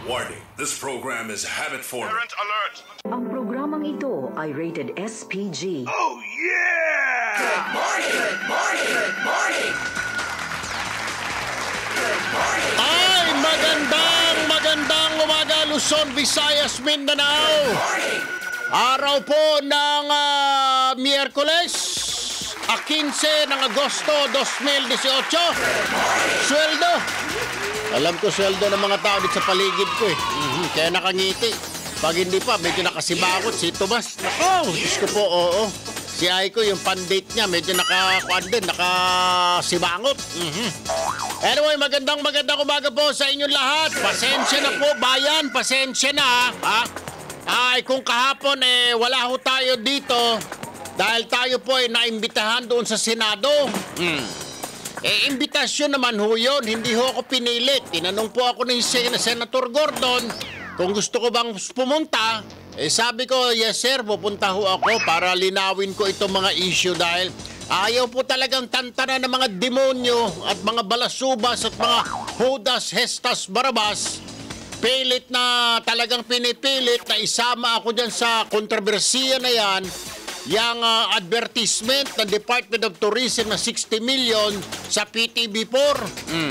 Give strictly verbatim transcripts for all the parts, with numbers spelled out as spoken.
Warning, this program is habit forming. Parent alert! Ang programang ito ay rated S P G. Oh yeah! Good morning! Good morning! Good morning! Good morning! Ay, magandang, magandang umaga, Luzon, Visayas, Mindanao. Good morning! Araw po ng uh, Miyerkules, a quince ng Agosto dos mil dieciocho. Sweldo. Alam ko sweldo ng mga tao dito sa paligid ko eh. Mm-hmm. Kaya nakangiti. Pag hindi pa, medyo nakasibakot si Tomas. Nako, Diyos ko po, oo. Si Aiko, yung pandate niya, medyo nakakuan din, nakasibangot. Mm-hmm. Anyway, magandang magandang umaga po sa inyong lahat. Pasensya na po, bayan. Pasensya na, ha? Ay, kung kahapon, eh, wala ho tayo dito dahil tayo po ay naimbitahan doon sa Senado. Mm. Eh, imbitasyon naman ho yun. Hindi ho ako pinilit. Tinanong po ako ni Sen Senator Gordon kung gusto ko bang pumunta. Eh, sabi ko, yes sir, pupunta ho ako para linawin ko itong mga issue dahil ayaw po talagang tantanan ng mga demonyo at mga balasubas at mga Judas, Hestas, Barabas. Pilit na talagang pinipilit na isama ako dyan sa kontrobersiya na yan. Yang uh, advertisement ng Department of Tourism na sixty million sa P T V four. Mm.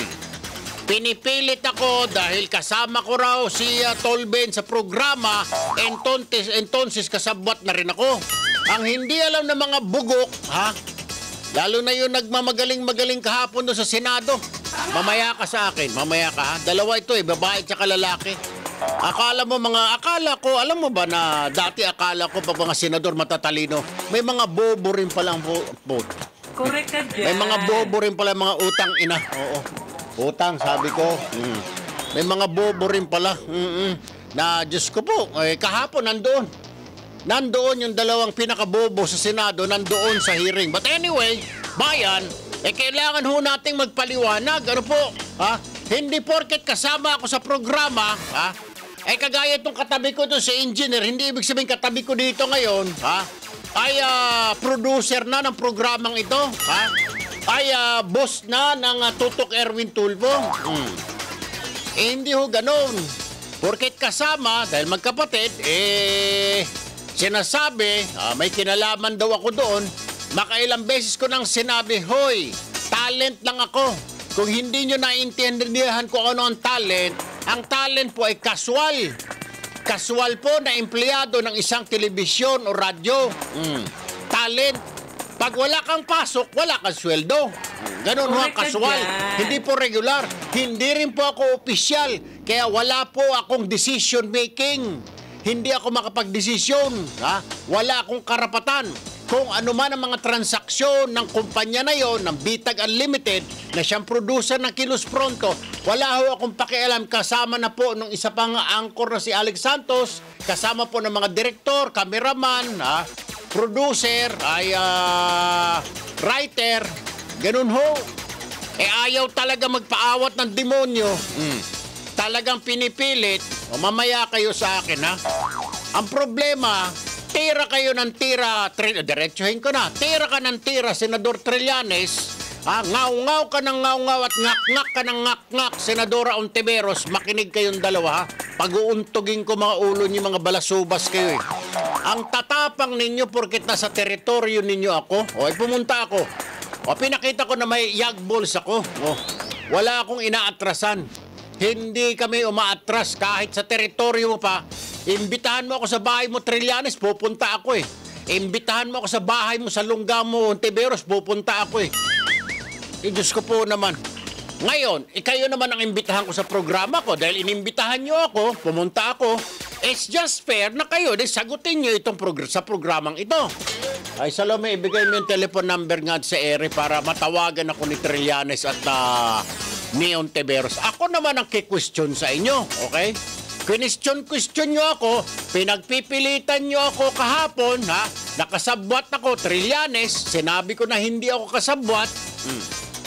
Pinipilit ako dahil kasama ko raw si uh, Tolben sa programa, entonces, entonces kasabwat na rin ako. Ang hindi alam ng mga bugok, ha? Lalo na yung nagmamagaling-magaling kahapon doon sa Senado. Mamaya ka sa akin, mamaya ka ha? Dalawa ito eh, babae at lalaki. Akala mo mga, akala ko, alam mo ba na dati akala ko pag mga senador matatalino, may mga bobo rin palang vote. Correct ka dyan. May mga bobo rin pala mga utang ina. Oo. Utang, sabi ko. Mm. May mga bobo rin pala. Mm-mm. Na, Diyos ko po, eh, kahapon nandoon. Nandoon yung dalawang pinakabobo sa Senado, nandoon sa hearing. But anyway, bayan, eh kailangan ho nating magpaliwanag. Ano po? Ha? Hindi porket kasama ako sa programa, ha? Eh kagaya itong katabi ko ito si engineer, hindi ibig sabihin katabi ko dito ngayon, ha? Ay uh, producer na ng programang ito, ha? Ay uh, boss na ng uh, Tutok Erwin Tulfo. Hmm. Eh hindi ho ganun. Porket kasama, dahil magkapatid, eh sinasabi, uh, may kinalaman daw ako doon, makailang beses ko nang sinabi, hoy, talent lang ako. Kung hindi nyo naiintindihan kung ano ang talent, ang talent po ay kaswal. Kaswal po na empleyado ng isang telebisyon o radyo. Mm. Talent. Pag wala kang pasok, wala kang sweldo. Ganun ho ang kaswal. Hindi po regular. Hindi rin po ako opisyal. Kaya wala po akong decision making. Hindi ako makapag-desisyon. Ha? Wala akong karapatan. Kung ano man ang mga transaksyon ng kumpanya na yon, ng Bitag Unlimited, na siyang producer ng Kilos Pronto, wala ho akong pakialam. Kasama na po ng isa pang anchor na si Alex Santos, kasama po ng mga direktor, cameraman, ha, producer, ay uh, writer, ganun ho. Eh ayaw talaga magpaawat ng demonyo. Mm. Talagang pinipilit, o mamaya kayo sa akin ha. Ang problema, tira kayo ng tira, diretsuhin ko na, tira ka ng tira, Senador Trillanes, ha, ngaw-ngaw ka ng ngaw-ngaw at ngak-ngak ka ng ngak-ngak, Senadora Ontiveros, makinig kayong dalawa, ha, pag-uuntugin ko mga ulo niyo, mga balasubas kayo eh. Ang tatapang ninyo porkit nasa teritoryo ninyo ako, o ay pumunta ako, o pinakita ko na may yagballs ako, o, wala akong inaatrasan. Hindi kami umaatras kahit sa teritoryo mo pa. Imbitahan mo ako sa bahay mo, Trillanes, pupunta ako eh. Imbitahan mo ako sa bahay mo, sa lungga mo, Ontiveros, pupunta ako eh. Eh, Diyos ko po naman. Ngayon, ikayo naman ang imbitahan ko sa programa ko dahil inimbitahan nyo ako, pumunta ako. It's just fair na kayo, dahil sagutin nyo itong progr sa programang ito. Ay, Salome, ibigay mo yung telephone number nga sa ere para matawagan ako ni Trillanes at uh, ni Ontiveros. Ako naman ang kikwestiyon sa inyo, okay? Question-question nyo ako, pinagpipilitan nyo ako kahapon, ha? Nakasabwat ako, Trillanes, sinabi ko na hindi ako kasabwat. Hmm.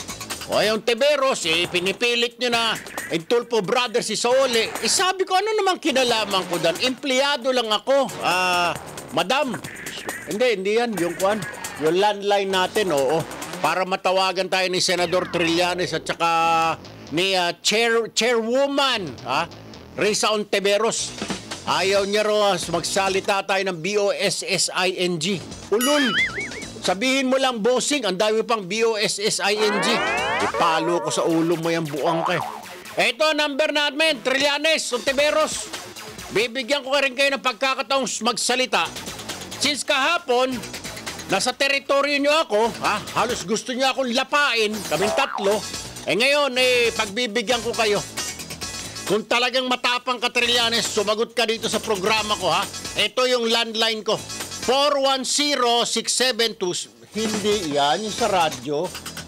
O yung Ontiveros, eh, pinipilit nyo na, yung Tulfo Brothers, si Saole. Eh, sabi ko, ano naman kinalaman ko dan? Empleyado lang ako. Ah, madam. Hindi, hindi yan. Yung kwan, yung landline natin, oo. Para matawagan tayo ni Senador Trillanes at saka ni uh, chair, chairwoman, ha? Risa Ontiveros. Ayaw niya raw magsalita tayo ng B O S S I N G. Ulol! Sabihin mo lang, bossing, ang dami pang B O S S I N G. Ipalo ko sa ulo mo yung buang ka. Ito, number namin, Trillanes, Ontiveros. Bibigyan ko rin kayo ng pagkakataong magsalita. Since kahapon, nasa teritoryo nyo ako, ha? Halos gusto nyo akong lapain, kaming tatlo. Eh ngayon, eh, pagbibigyan ko kayo. Kung talagang matapang ka, Trillanes, sumagot ka dito sa programa ko, ha? Ito yung landline ko. four one zero, six seven two. Hindi yan, yung sa radyo.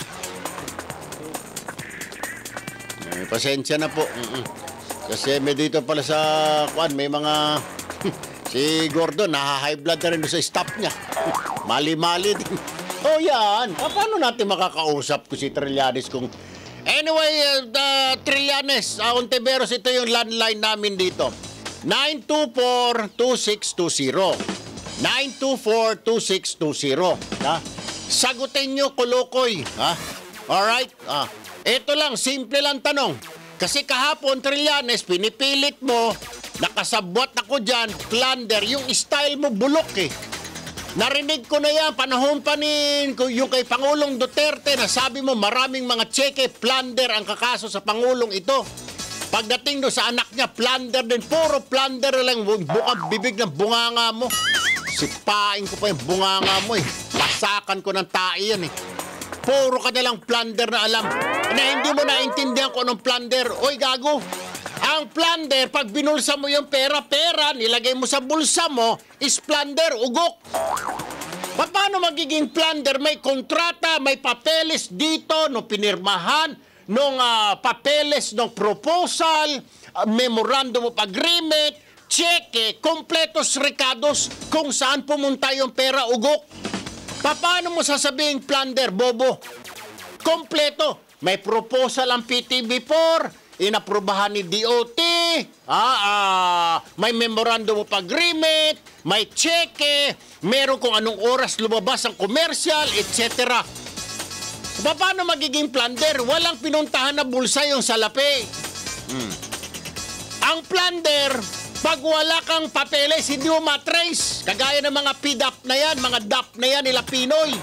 Eh, pasensya na po. Mm-mm. Kasi may dito pala sa, kuan, may mga... si Gordon, naha-high blood na rin sa staff niya. Mali-mali din. Oh, yan. Paano natin makakausap ko si Trillanes kung... Anyway, uh, the Trillanes, uh, Ontiveros, ito yung landline namin dito. nine two four, two six two zero. nine two four, two six two zero. Ha? Sagutin nyo, Kulukoy. Ha? Alright? Ah. Ito lang, simple lang tanong. Kasi kahapon, Trillanes, pinipilit mo, nakasabwat ako dyan, plunder, yung style mo bulok eh. Narinig ko na yan, panahon pa ni yung kay Pangulong Duterte na sabi mo maraming mga tseke, plunder ang kakaso sa Pangulong ito. Pagdating do sa anak niya, plunder din, puro plunder lang, bukang bibig ng bunganga mo. Sipain ko pa yung bunganga mo eh. Pasakan ko ng tae yan eh. Puro ka na lang plunder na alam. Na hindi mo naintindihan kung anong plunder. Oy, gago. Ang plunder, pag binulsa mo yung pera-pera, nilagay mo sa bulsa mo, is plunder, ugok. Paano magiging plunder? May kontrata, may papeles dito, no pinirmahan, nung uh, papeles, ng proposal, uh, memorandum of agreement, cheque, kompletos recados, kung saan pumunta yung pera, ugok. Paano mo sasabihin plunder, bobo? Kompleto. May proposal ang P T B four, inaprubahan ni D O T, ah, ah, may memorandum of agreement, may cheque, meron kung anong oras lumabas ang commercial, et cetera. Paano magiging plunder? Walang pinuntahan na bulsa yung salapi. Hmm. Ang plunder, pag wala kang papeles, hindi mo matrace. Kagaya ng mga P D A P na yan, mga D A P na yan, nila Pinoy.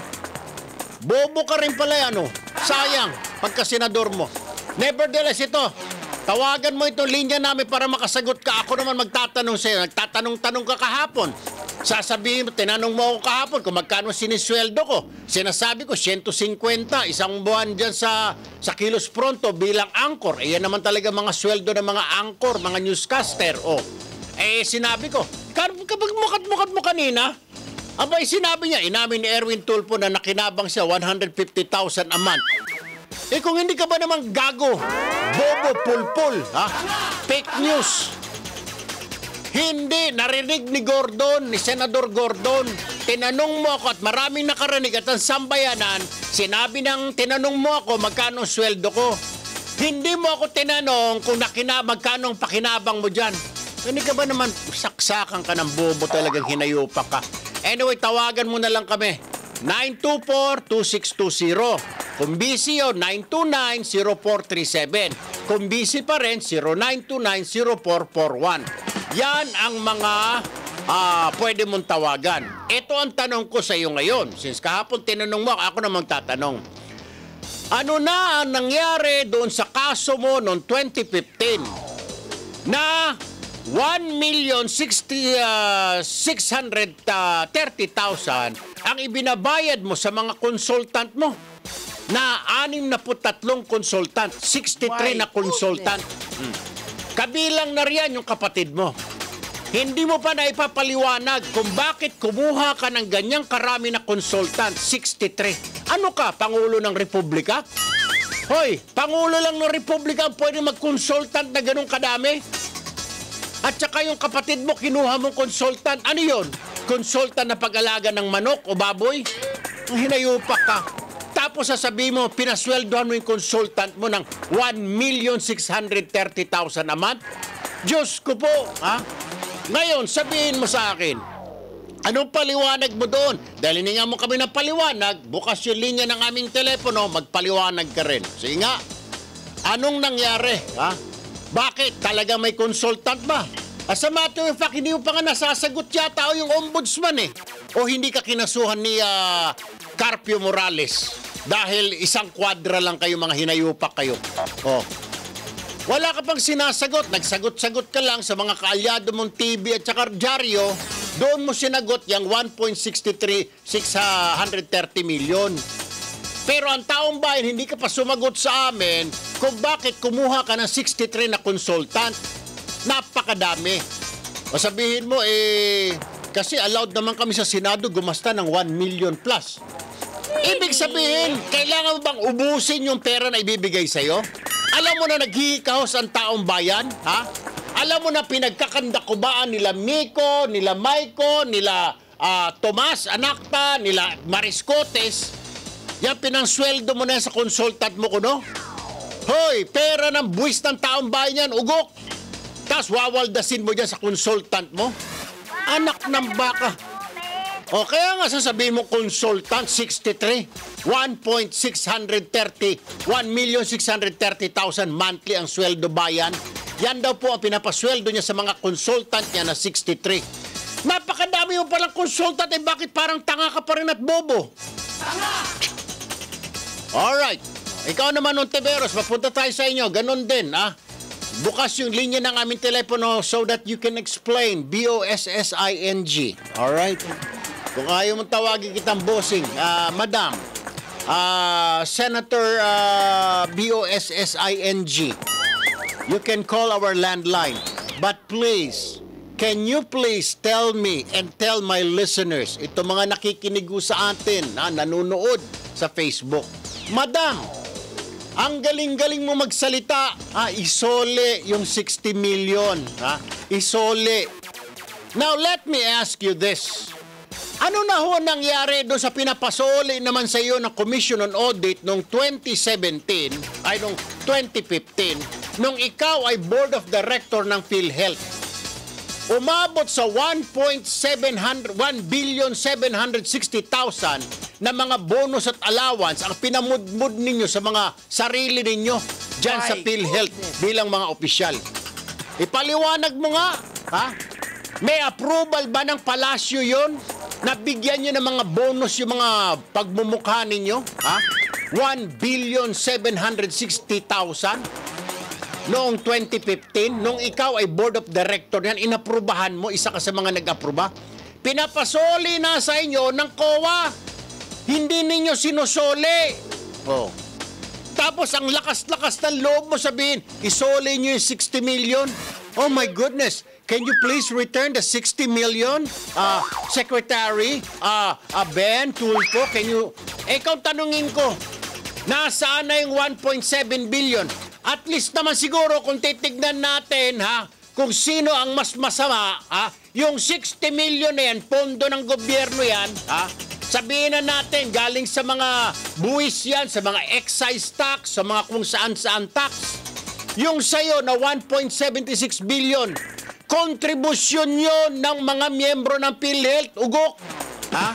Bobo ka rin pala yan, oh. Sayang, pagka-senador mo. Nevertheless, ito, tawagan mo itong linya namin para makasagot ka. Ako naman magtatanong sa'yo. Nagtatanong-tanong ka kahapon. Sasabihin mo, tinanong mo ako kahapon kung magkano sinisweldo ko. Sinasabi ko, one hundred fifty, isang buwan dyan sa, sa Kilos Pronto bilang anchor. Eh, yan naman talaga mga sweldo ng mga anchor, mga newscaster. Oh. Eh, sinabi ko, kapag mukat-mukat mo kanina, abay, sinabi niya, inamin ni Erwin Tulfo na nakinabang siya one hundred fifty thousand a month. Eh kung hindi ka ba naman gago, bobo, pulpul, ha? Fake news. Hindi, narinig ni Gordon, ni Senador Gordon, tinanong mo ako at maraming nakarinig at ang sambayanan, sinabi ng tinanong mo ako magkano sweldo ko. Hindi mo ako tinanong kung nakina, magkano ang pakinabang mo dyan. Hindi ka ba naman saksakan ka ng bobo, talagang hinayupa ka. Anyway, tawagan mo na lang kami. nine two four, two six two zero. Kung busy yun, nine two nine, zero four three seven. Kung busy pa rin, zero nine two nine, zero four four one. Yan ang mga uh, pwede mong tawagan. Ito ang tanong ko sa iyo ngayon. Since kahapon tinanong mo, ako na magtatanong. Ano na ang nangyari doon sa kaso mo noong twenty fifteen na one million six hundred thirty thousand ang ibinabayad mo sa mga consultant mo na anim na tatlong consultant, sixty-three na consultant. Hmm. Kabilang na riyan yung kapatid mo. Hindi mo pa na ipapaliwanag kung bakit kumuha ka ng ganyang karami na consultant, sixty-three. Ano ka, Pangulo ng Republika? Hoy, Pangulo lang ng Republika ang pwede mag-consultant na ganun kadami? At saka yung kapatid mo, kinuha mong consultant. Ano yun? Consultant na pag-alaga ng manok o baboy? Hinayupak ka. Tapos sasabihin mo, pinasweldohan mo yung consultant mo ng one million six hundred thirty thousand a month? Diyos ko po, ha? Ngayon, sabihin mo sa akin, anong paliwanag mo doon? Dahil hininga mo kami ng paliwanag, bukas yung linya ng aming telepono, magpaliwanag ka rin. Sige nga, anong nangyari, ha? Bakit? Talaga may consultant ba? As a matter of fact, hindi mo pa nga nasasagot yata o yung ombudsman eh. O hindi ka kinasuhan ni uh, Carpio Morales dahil isang kwadra lang kayo, mga hinayupak kayo. Oh. Wala ka pang sinasagot. Nagsagot-sagot ka lang sa mga kaalyado mong T V at saka dyaryo. Doon mo sinagot yung one point six three six thirty million. Pero ang taong bayan, hindi ka pa sumagot sa amin kung bakit kumuha ka ng sixty-three na consultant. Napakadami. O sabihin mo, eh, kasi allowed naman kami sa Senado gumasta ng one million plus. Ibig sabihin, kailangan mo bang ubusin yung pera na ibibigay sa'yo? Alam mo na naghihikahos ang taong bayan, ha? Alam mo na pinagkakandakubaan nila Miko, nila Maiko, nila uh, Tomas Anacta, nila Mariscotes. Yan pinangsweldo mo na sa consultant mo ko, no? Hoy, pera ng buwis ng taong bayan yan, ugok. Tapos wawaldasin mo dyan sa consultant mo. Anak ng baka. O kaya nga sasabihin mo consultant, sixty-three. one point six three zero, one million six hundred thirty thousand monthly ang sweldo bayan. Yan daw po ang pinapasweldo niya sa mga consultant niya na sixty-three. Napakadami mo palang consultant, eh bakit parang tanga ka pa rin at bobo? Tanga! Alright. Ikaw naman, Ontiveros, mapunta tayo sa inyo. Ganon din, ah. Bukas yung linya ng aming telepono so that you can explain. B O S S I N G. Alright? Kung ayaw mong tawagin kitang bossing, uh, Madam, uh, Senator uh, B O S S I N G, you can call our landline. But please, can you please tell me and tell my listeners, ito mga nakikinig sa atin, ha, nanonood sa Facebook, Madam, ang galing-galing mo magsalita, ha, isole yung sixty million, ha, isole. Now, let me ask you this. Ano na ho nangyari doon sa pinapasoli naman sa iyo ng Commission on Audit noong twenty seventeen, ay noong twenty fifteen, nung ikaw ay Board of Director ng PhilHealth? Umabot sa one billion seven hundred sixty thousand na mga bonus at allowance ang pinamudmud ninyo sa mga sarili ninyo dyan sa PhilHealth bilang mga opisyal. Ipaliwanag mo nga, ha? May approval ba ng palasyo yon? Nabigyan nyo ng mga bonus yung mga pagmumukha ninyo? Ha? one billion seven hundred sixty thousand noong twenty fifteen, nung ikaw ay Board of Director yan, inaprubahan mo, isa ka sa mga nag-aproba. Pinapasoli na sa inyo ng C O A. Hindi ninyo sinusoli. Oh. Tapos ang lakas-lakas ng loob mo sabihin, isoli nyo yung sixty million. Oh my goodness. Can you please return the sixty million? Uh, Secretary, uh, uh, Ben, Tulfo, can you... Eh, ikaw tanungin ko, nasaan na yung one point seven billion? At least naman siguro kung titignan natin, ha, kung sino ang mas masama, ha, yung sixty million na yan, pondo ng gobyerno yan, ha, sabihin na natin, galing sa mga buwis yan, sa mga excise tax, sa mga kung saan-saan tax. Yung sayo na one point seven six billion, kontribusyon yun ng mga miyembro ng PhilHealth, ugok. Ha?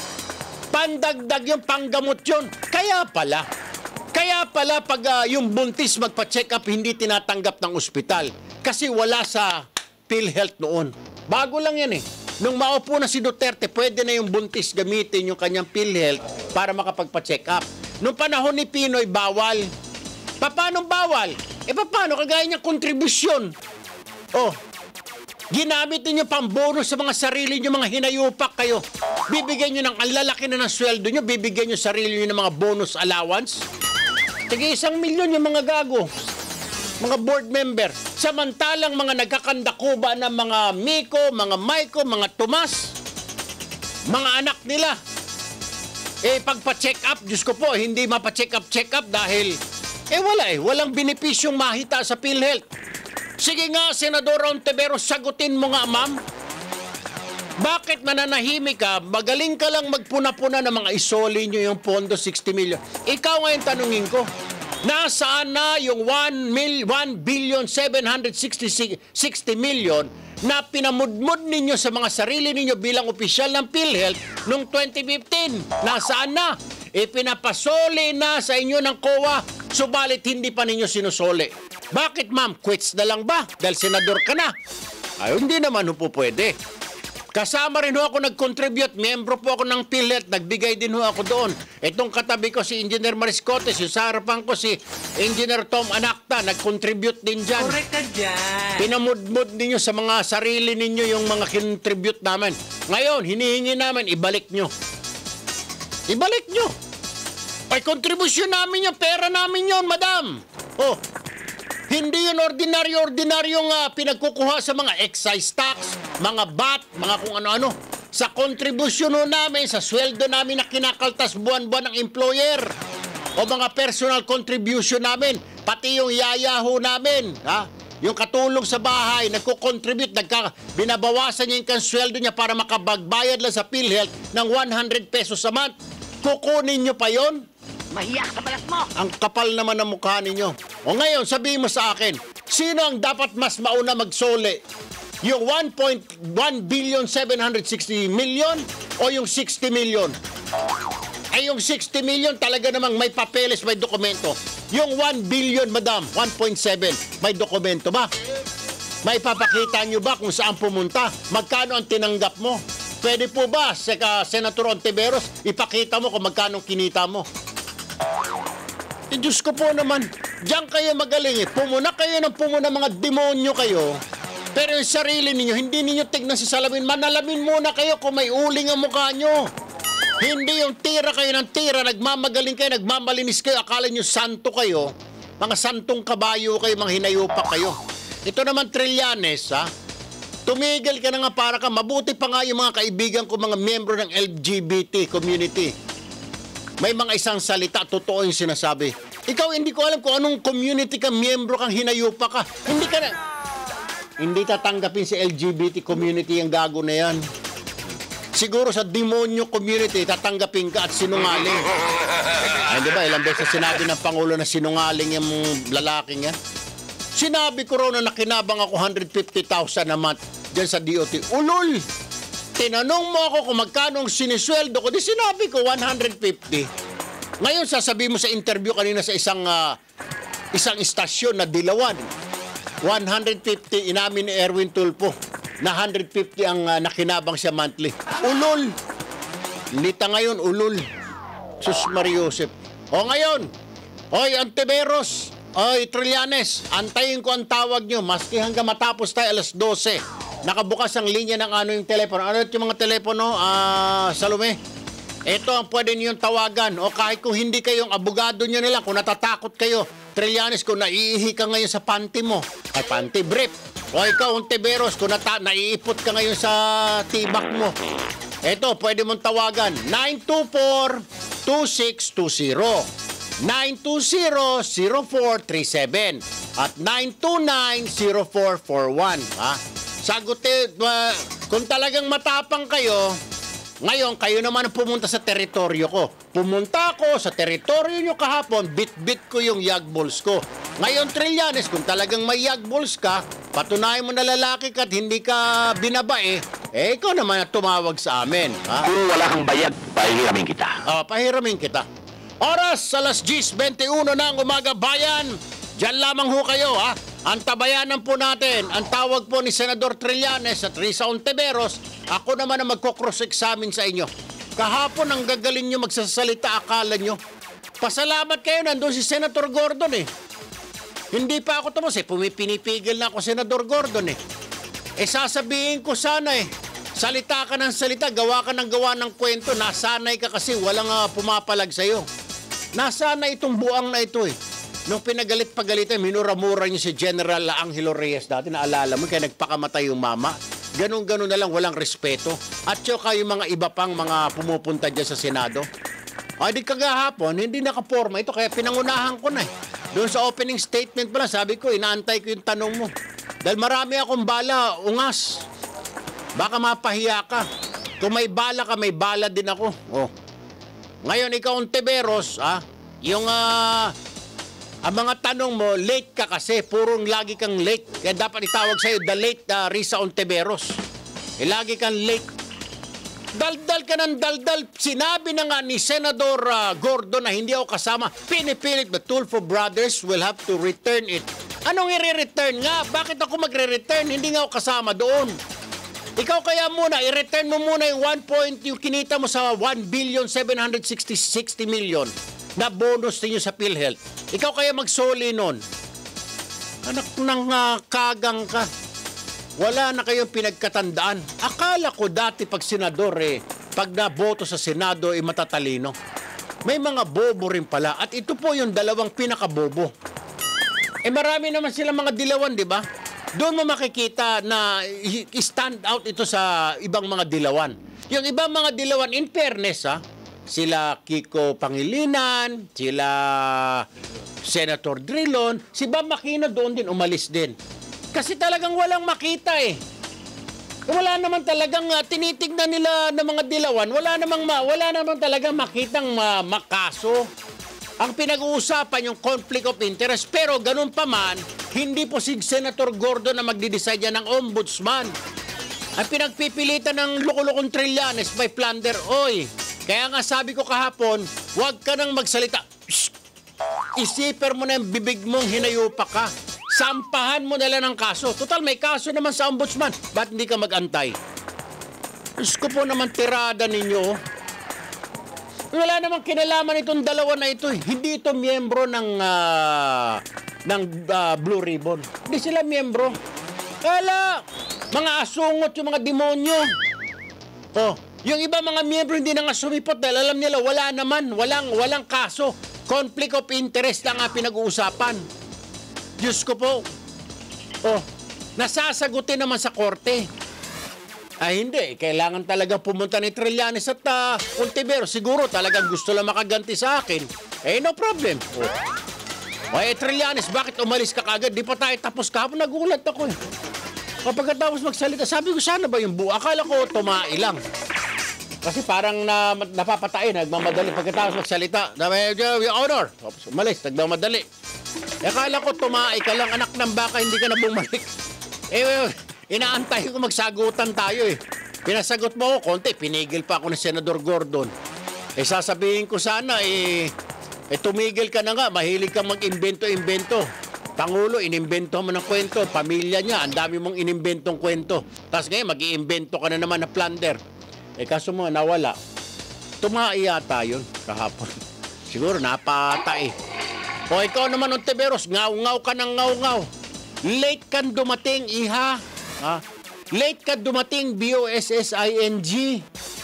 Pandagdag yung panggamot yun. Kaya pala, kaya pala pag uh, yung buntis magpa-check up, hindi tinatanggap ng ospital. Kasi wala sa PhilHealth noon. Bago lang yan eh. Nung maupo na si Duterte, pwede na yung buntis gamitin yung kanyang PhilHealth para makapagpa-check up. Nung panahon ni Pinoy, bawal. Paano bawal? E paano? Kagaya niyang kontribusyon. Oh, ginamit niyo pang bonus sa mga sarili niyo, mga hinayupak kayo. Bibigyan niyo ng ang lalaki na ng sweldo niyo, bibigyan niyo sarili niyo ng mga bonus allowance. Tige isang milyon yung mga gago, mga board member. Samantalang mga nagkakandakuba ng mga Miko, mga Maiko, mga Tomas, mga anak nila. Eh, pagpa-check up, Diyos ko po, hindi mapa-check up, check up dahil, eh wala eh, walang benepisyong mahita sa PhilHealth. Sige nga, Senador Ontiveros, sagutin mo nga, ma'am. Bakit mananahimik ka? Magaling ka lang magpuna-puna ng mga isoli nyo yung pondo sixty million. Ikaw ngayon tanungin ko, nasaan na yung one billion seven hundred sixty million na pinamudmud ninyo sa mga sarili ninyo bilang opisyal ng PhilHealth noong twenty fifteen? Nasaan na? E pinapasoli na sa inyo ng C O A, subalit hindi pa ninyo sinusoli. Bakit ma'am? Quits na lang ba? Dahil senador ka na. Ay, hindi naman ho po pwede. Kasama rin ho ako nag-contribute. Miyembro po ako ng PhilHealth. Nagbigay din ho ako doon. Itong katabi ko si Engineer Mariscotes. Yung sa harapan ko si Engineer Tom Anacta. Nag-contribute din dyan. Correct ka dyan. Pinamudmud ninyo sa mga sarili ninyo yung mga contribute namin. Ngayon, hinihingi namin, ibalik nyo. Ibalik nyo. Ay, kontribusyon namin yung pera namin yon, madam. Oh, hindi yun ordinaryo-ordinaryong uh, pinagkukuha sa mga excise tax, mga B A T, mga kung ano-ano. Sa kontribusyon ho namin, sa sweldo namin na kinakaltas buwan-buwan ng employer. O mga personal contribution namin, pati yung yayaho namin, ha? Yung katulong sa bahay, nagko-contribute, nagka, binabawasan niya yung kansweldo niya para makabagbayad lang sa PhilHealth ng one hundred pesos a month. Kukunin niyo pa yon? Mahiya ka balas mo! Ang kapal naman ng mukha ninyo. O ngayon, sabihin mo sa akin, sino ang dapat mas mauna magsole? Yung one point one billion seven hundred sixty million o yung sixty million? Ay, yung sixty million talaga namang may papeles, may dokumento. Yung one billion, madam, one point seven, may dokumento ba? May papakita nyo ba kung saan pumunta? Magkano ang tinanggap mo? Pwede po ba, Seka, Senator Ontiveros, ipakita mo kung magkano kinita mo? Eh, Diyos ko po naman, diyan kayo magaling eh. Pumuna kayo ng pumuna, mga demonyo kayo. Pero yung sarili ninyo, hindi ninyo tignan si salamin. Manalamin muna kayo kung may uling ang mukha nyo. Hindi yung tira kayo ng tira, nagmamagaling kayo, nagmamalinis kayo, akala nyo santo kayo. Mga santong kabayo kayo, mga hinayupak kayo. Ito naman, Trillanes, ha? Tumigil ka na nga para ka. Mabuti pa nga yung mga kaibigan ko, mga miyembro ng L G B T community. May mga isang salita, totoo yung sinasabi. Ikaw, hindi ko alam kung anong community ka, miyembro kang hinayupak ka. Hindi ka na... Hindi tatanggapin si L G B T community yung gago na yan. Siguro sa demonyo community, tatanggapin ka at sinungaling. Ay, di ba, ilang beses sinabi ng Pangulo na sinungaling yung lalaking yan? Sinabi ko raw na nakinabang ako one hundred fifty thousand a month dyan sa D O T. Ulol! Tinanong mo ako kung magkano ang sinisweldo ko, di sinabi ko one hundred fifty. Ngayon, sasabihin mo sa interview kanina sa isang uh, isang istasyon na Dilawan, one hundred fifty, inamin ni Erwin Tulfo, na one hundred fifty ang uh, nakinabang siya monthly. Ulol! Nita ngayon, ulol. Sus Mariosep. O ngayon, oy, Ontiveros, oy, Trillanes, antayin ko ang tawag nyo, maski hanggang matapos tayo alas dose. Nakabukas ang linya ng ano yung telepono. Ano yung mga telepono, ah, Salome? Ito ang pwede niyong tawagan. O kahit kung hindi kayong abogado nyo nila, kung natatakot kayo, Trillanes, kung naiihi ka ngayon sa panty mo, ay panty brief. O ikaw, Ontiveros, kung nata naiipot ka ngayon sa tibak mo, ito, pwede mong tawagan, nine two four, two six two zero, nine two zero, zero four three seven, at nine two nine, zero four four one, ha? Sagutin, uh, kung talagang matapang kayo, ngayon kayo naman ang pumunta sa teritoryo ko. Pumunta ako sa teritoryo nyo kahapon, bit-bit ko yung yagballs ko. Ngayon, Trillanes, kung talagang may yagballs ka, patunayan mo na lalaki ka at hindi ka binabae, eh ikaw naman ang tumawag sa amin. Ha? Kung wala kang bayad, pahiramin kita. Oh, pahiramin kita. Oras, alas diyes twenty-one ng umaga, bayan. Diyan lamang ho kayo, ha? Ang tabayanan po natin, ang tawag po ni Senador Trillanes at Risa Ontiveros, ako naman ang magko-cross-examine sa inyo. Kahapon ang gagaling nyo magsasalita, akala nyo. Pasalamat kayo, nandun si Senator Gordon eh. Hindi pa ako tumos eh, pumipinipigil na ako Senador Gordon eh. Eh sasabihin ko sana eh, salita ka ng salita, gawa ka ng gawa ng kwento, nasanay ka kasi walang uh, pumapalag sa'yo. Nasanay itong buang na ito eh. Nung pinagalit-pagalitan, minura-mura niyo si General Angelo Reyes dati, naalala mo, kaya nagpakamatay yung mama. Ganon-ganon na lang, walang respeto. At saka yung mga iba pang mga pumupunta dyan sa Senado. Ay, di kagahapon, hindi nakaporma ito, kaya pinangunahan ko na eh. Doon sa opening statement pala, sabi ko, inaantay ko yung tanong mo. Dahil marami akong bala, ungas. Baka mapahiya ka. Kung may bala ka, may bala din ako. Oh. Ngayon, ikaw, Ontiveros, ah, yung... Uh, ang mga tanong mo, late ka kasi, purong lagi kang late. Kaya dapat itawag sa'yo, the late uh, Risa Ontiveros. Eh, lagi kang late. Daldal ka ng daldal. Sinabi na nga ni Senador uh, Gordon na hindi ako kasama. Pinipilit, the Tulfo brothers will have to return it Anong i-return nga? Bakit ako magre-return? Hindi nga ako kasama doon. Ikaw kaya muna, i-return mo muna yung one point, yung kinita mo sa one billion seven hundred sixty million na bonus ninyo sa PhilHealth. Ikaw kaya magsoli nun. Anak ng uh, kagang ka. Wala na kayong pinagkatandaan. Akala ko dati pag senador eh, pag naboto sa Senado eh matatalino. May mga bobo rin pala. At ito po yung dalawang pinakabobo. Eh marami naman sila mga dilawan, di ba? Doon mo makikita na stand out ito sa ibang mga dilawan. Yung ibang mga dilawan, in fairness ha, sila Kiko Pangilinan, sila Senator Drilon, si Bam Aquino doon din, umalis din. Kasi talagang walang makita eh. Wala naman talagang uh, tinitignan nila ng mga dilawan, wala namang ma, wala naman talagang makitang uh, makaso. Ang pinag-uusapan yung conflict of interest, pero ganun pa man, hindi po si Senator Gordon na magdi-decide yan ng ombudsman. Ang pinagpipilitan ng lukulukong Trillanes by plunder, oy, kaya nga sabi ko kahapon, huwag ka nang magsalita. Shh! Isiper mo na yung bibig mong hinayupa ka. Sampahan mo na lang ng kaso. Total, may kaso naman sa ombudsman. Ba't hindi ka mag-antay? Diyos ko po naman tirada ninyo. Wala namang kinalaman itong dalawa na ito. Hindi ito miyembro ng, uh, ng uh, Blue Ribbon. Hindi sila miyembro. Kala, mga asungot yung mga demonyo. Oh, yung iba mga miyembro hindi na nga sumipot dahil alam nila wala naman, walang, walang kaso. Conflict of interest lang ang pinag-uusapan. Diyos ko po. Oh, nasasagutin naman sa korte. Ay hindi, kailangan talaga pumunta ni Trillanes at uh, Ontiveros. Siguro talagang gusto lang makaganti sa akin. Eh, no problem. Oh. O eh, Trillanes, bakit umalis ka kagad? Di pa tayo tapos kahapon, nagulat ako eh. Kapag tapos magsalita, sabi ko sana ba yung buo? Akala ko tumai lang. Kasi parang na, napapatay, nagmamadali pagkatapos magsalita. Your Honor, umalis, nagmamadali. Eh, akala ko tumai ka lang, anak ng baka, hindi ka na bumalik. Eh, inaantay ko magsagutan tayo eh. Pinasagot mo ako, konti, pinigil pa ako ni Senador Gordon. Eh, sasabihin ko sana, eh, eh tumigil ka na nga, mahilig kang mag-imbento-imbento. Pangulo, inimbento mo ng kwento, pamilya niya, ang dami mong inimbentong kwento. Tapos ngayon, mag-iimbento ka na naman na plunder. Eh, kaso mo, nawala. Tumai yata yun kahapon. Siguro, napatay. O, ikaw naman, Ontiveros, ngaw-ngaw ka ng ngaw-ngaw. Late kang dumating, iha. Ha? Late ka dumating, B O S S I N G.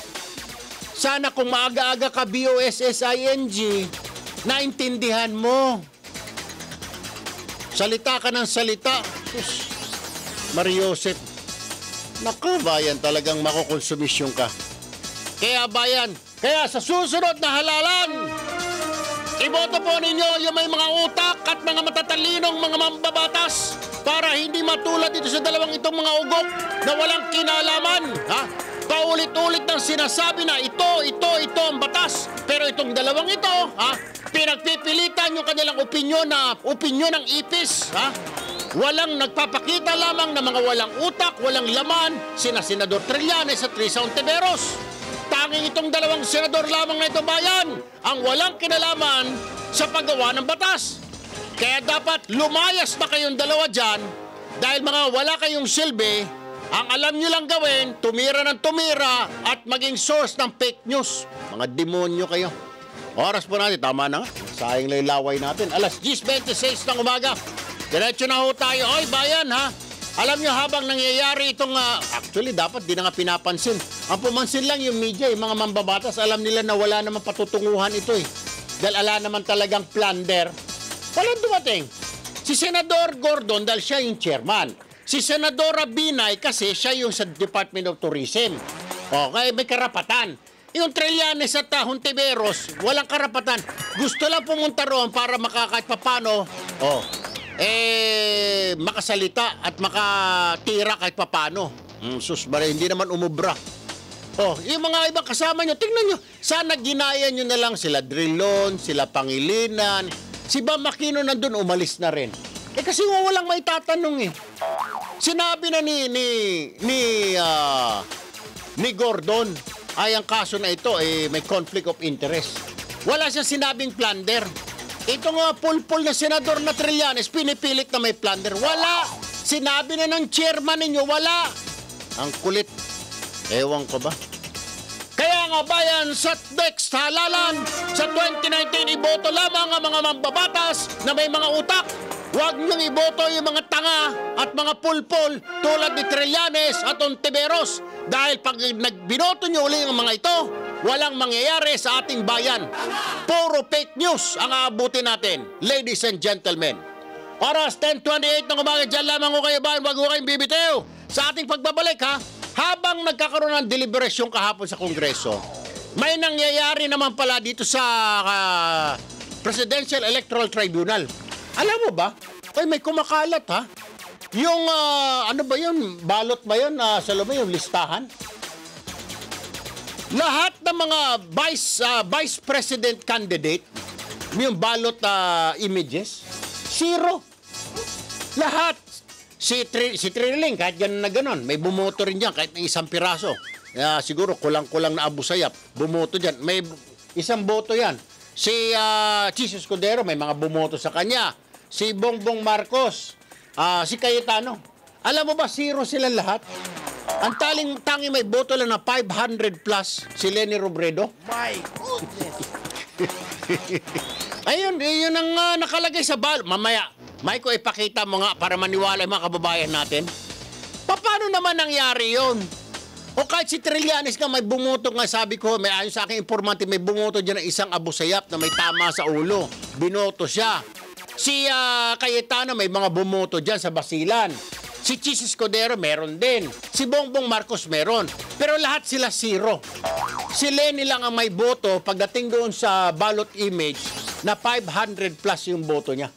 Sana kung maaga-aga ka B O S S I N G, naintindihan mo. Salita ka ng salita. Sus, Mariosep. Naku, bayan, talagang makukonsumisyon ka. Kaya bayan, kaya sa susunod na halalan, iboto po ninyo yung may mga utak at mga matatalinong mga mambabatas para hindi matulad dito sa dalawang itong mga ugok na walang kinalaman. Ha? Paulit-ulit ng sinasabi na ito, ito, ito ang batas. Pero itong dalawang ito, ha? Pinagpipilitan yung kanilang opinyon na opinyon ng ipis. Ha? Walang nagpapakita lamang ng mga walang utak, walang laman, sina Senador Trillanes at Risa Ontiveros. Tanging itong dalawang senador lamang na ito bayan ang walang kinalaman sa paggawa ng batas. Kaya dapat lumayas na kayong dalawa dyan dahil mga wala kayong silbi, ang alam nyo lang gawin, tumira ng tumira at maging source ng fake news. Mga demonyo kayo. Oras po natin, tama na nga. Sayang laylaway natin. Alas diyes twenty-six ng umaga. Diretso na ho tayo. Oy, bayan ha. Alam nyo habang nangyayari itong, uh, actually dapat di na nga pinapansin. Ang pumansin lang yung media, yung mga mambabatas, alam nila na wala naman patutunguhan ito eh. Dahil ala naman talagang plunder. Walang dumating. Si Senador Gordon dahil siya yung chairman. Si Senadora Binay kasi siya yung sa Department of Tourism. Okay, may karapatan. Yung Trillanes at uh, Ontiveros, walang karapatan. Gusto lang pumunta roon para makakait papano, oh, eh, makasalita at makatira kahit papano. Mm, sus, bare, hindi naman umubra. Oh, yung mga ibang kasama nyo, tingnan nyo, sana ginaya nyo na lang sila Drilon, sila Pangilinan, si Bam Aquino nandun, umalis na rin. Eh kasi walang may tatanong eh. Sinabi na ni, ni, ni, uh, ni Gordon, ay ang kaso na ito, eh, may conflict of interest. Wala siyang sinabing plunder. ito nga pulpul na senador na Trillanes, pinipilit na may plunder. Wala! Sinabi na ng chairman ninyo, wala! Ang kulit. Ewan ko ba? Kaya nga bayan, sa next halalan, sa twenty nineteen, iboto lamang ang mga mambabatas na may mga utak. Huwag niyong iboto yung mga tanga at mga pulpol tulad ni Trillanes at Ontiveros. Dahil pag nagbinoto niyo uli ang mga ito, walang mangyayari sa ating bayan. Puro fake news ang aabutin natin, ladies and gentlemen. Oras ten twenty-eight ng umaga, dyan lamang ko kayo ba, wag ko kayong bibitiw. Sa ating pagbabalik ha, habang nagkakaroon ng deliberasyon kahapon sa Kongreso, may nangyayari naman pala dito sa uh, Presidential Electoral Tribunal. Alam mo ba? Ay, may kumakalat ha. Yung, uh, ano ba yun? Balot ba yun? Uh, sa loob yung listahan? Lahat ng mga vice, uh, vice president candidate, yung balot uh, images, zero. Lahat. Si, Tri, si Trilling, kahit gano'n na gano'n, may bumoto rin dyan, kahit ng isang piraso. Uh, siguro, kulang-kulang na Abu Sayyaf, bumoto dyan. May isang boto yan. Si uh, Chis Escudero, may mga bumoto sa kanya. Si Bongbong Marcos, uh, si Cayetano. Alam mo ba, zero sila lahat? Ang taling tangi may boto lang na five hundred plus, si Leni Robredo. My goodness! Ayun, yun ang uh, nakalagay sa bal. Mamaya, may ko ipakita mo nga para maniwala yung mga kababayan natin. Paano naman nangyari yun? O kahit si Trillanes nga may bumoto nga, sabi ko, may ayon sa aking informante, may bumoto dyan ng isang Abu Sayyaf na may tama sa ulo. Binoto siya. Si uh, Cayetano may mga bumoto dyan sa Basilan. Si Chis Escudero meron din. Si Bongbong Marcos meron. Pero lahat sila zero. Si Leni lang ang may boto pagdating doon sa ballot image na five hundred plus yung boto niya.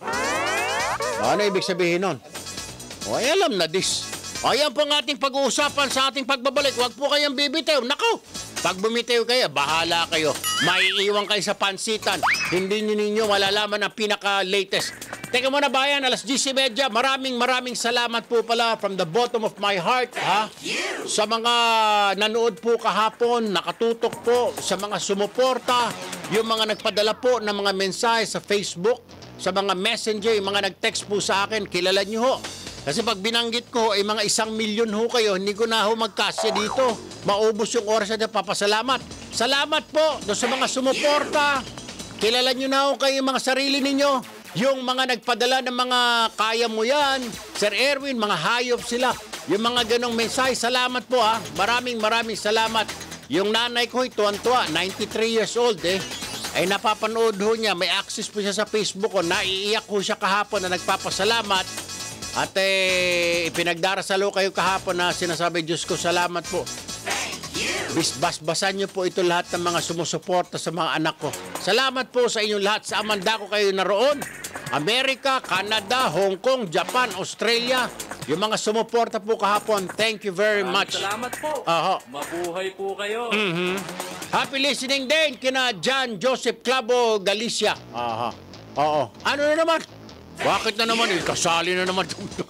Ano ibig sabihin nun? O ay alam na this. Ayan po ang ating pag-uusapan sa ating pagbabalik. Huwag po kayong bibitew. Nako! Pag bumitew kayo, bahala kayo. Maiiwan kayo sa pansitan. Hindi nyo ninyo malalaman ang pinaka-latest. Teka muna bayan, alas diyes y media. Maraming maraming salamat po pala from the bottom of my heart. Ha? Sa mga nanood po kahapon, nakatutok po, sa mga sumuporta, yung mga nagpadala po ng mga mensahe sa Facebook, sa mga messenger, yung mga nag-text po sa akin, kilala nyo ho. Kasi pag binanggit ko ay mga isang milyon ho kayo, hindi ko na ho magkasya dito. Maubos yung oras na papasalamat. Salamat po doon sa mga sumuporta. Kilala nyo na ho kayo mga sarili ninyo. Yung mga nagpadala ng mga kaya mo yan, Sir Erwin, mga hayop sila. Yung mga ganong mensahe, salamat po ha. Maraming maraming salamat. Yung nanay ko, tuwan-tuwa, ninety-three years old eh. Ay napapanood ho niya, may access po siya sa Facebook ko. Naiiyak ho siya kahapon na nagpapasalamat. At eh, ipinagdarasal ho kayo kahapon na sinasabi, Diyos ko, salamat po. Bisbas-basan niyo po ito lahat ng mga sumusuporta sa mga anak ko. Salamat po sa inyong lahat. Sa amanda ko kayo naroon. Amerika, Canada, Hong Kong, Japan, Australia. Yung mga sumuporta po kahapon, thank you very much. Salamat po. Aha. Mabuhay po kayo. Mm-hmm. Happy listening din kina John Joseph Clavo Galicia. Aha. Oo. Ano na naman? Bakit na naman? Eh, kasali na naman.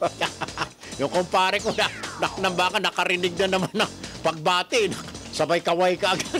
Yung kumpare ko na, na, na baka nakarinig na naman ng pagbati. Sabay kaway ka agad.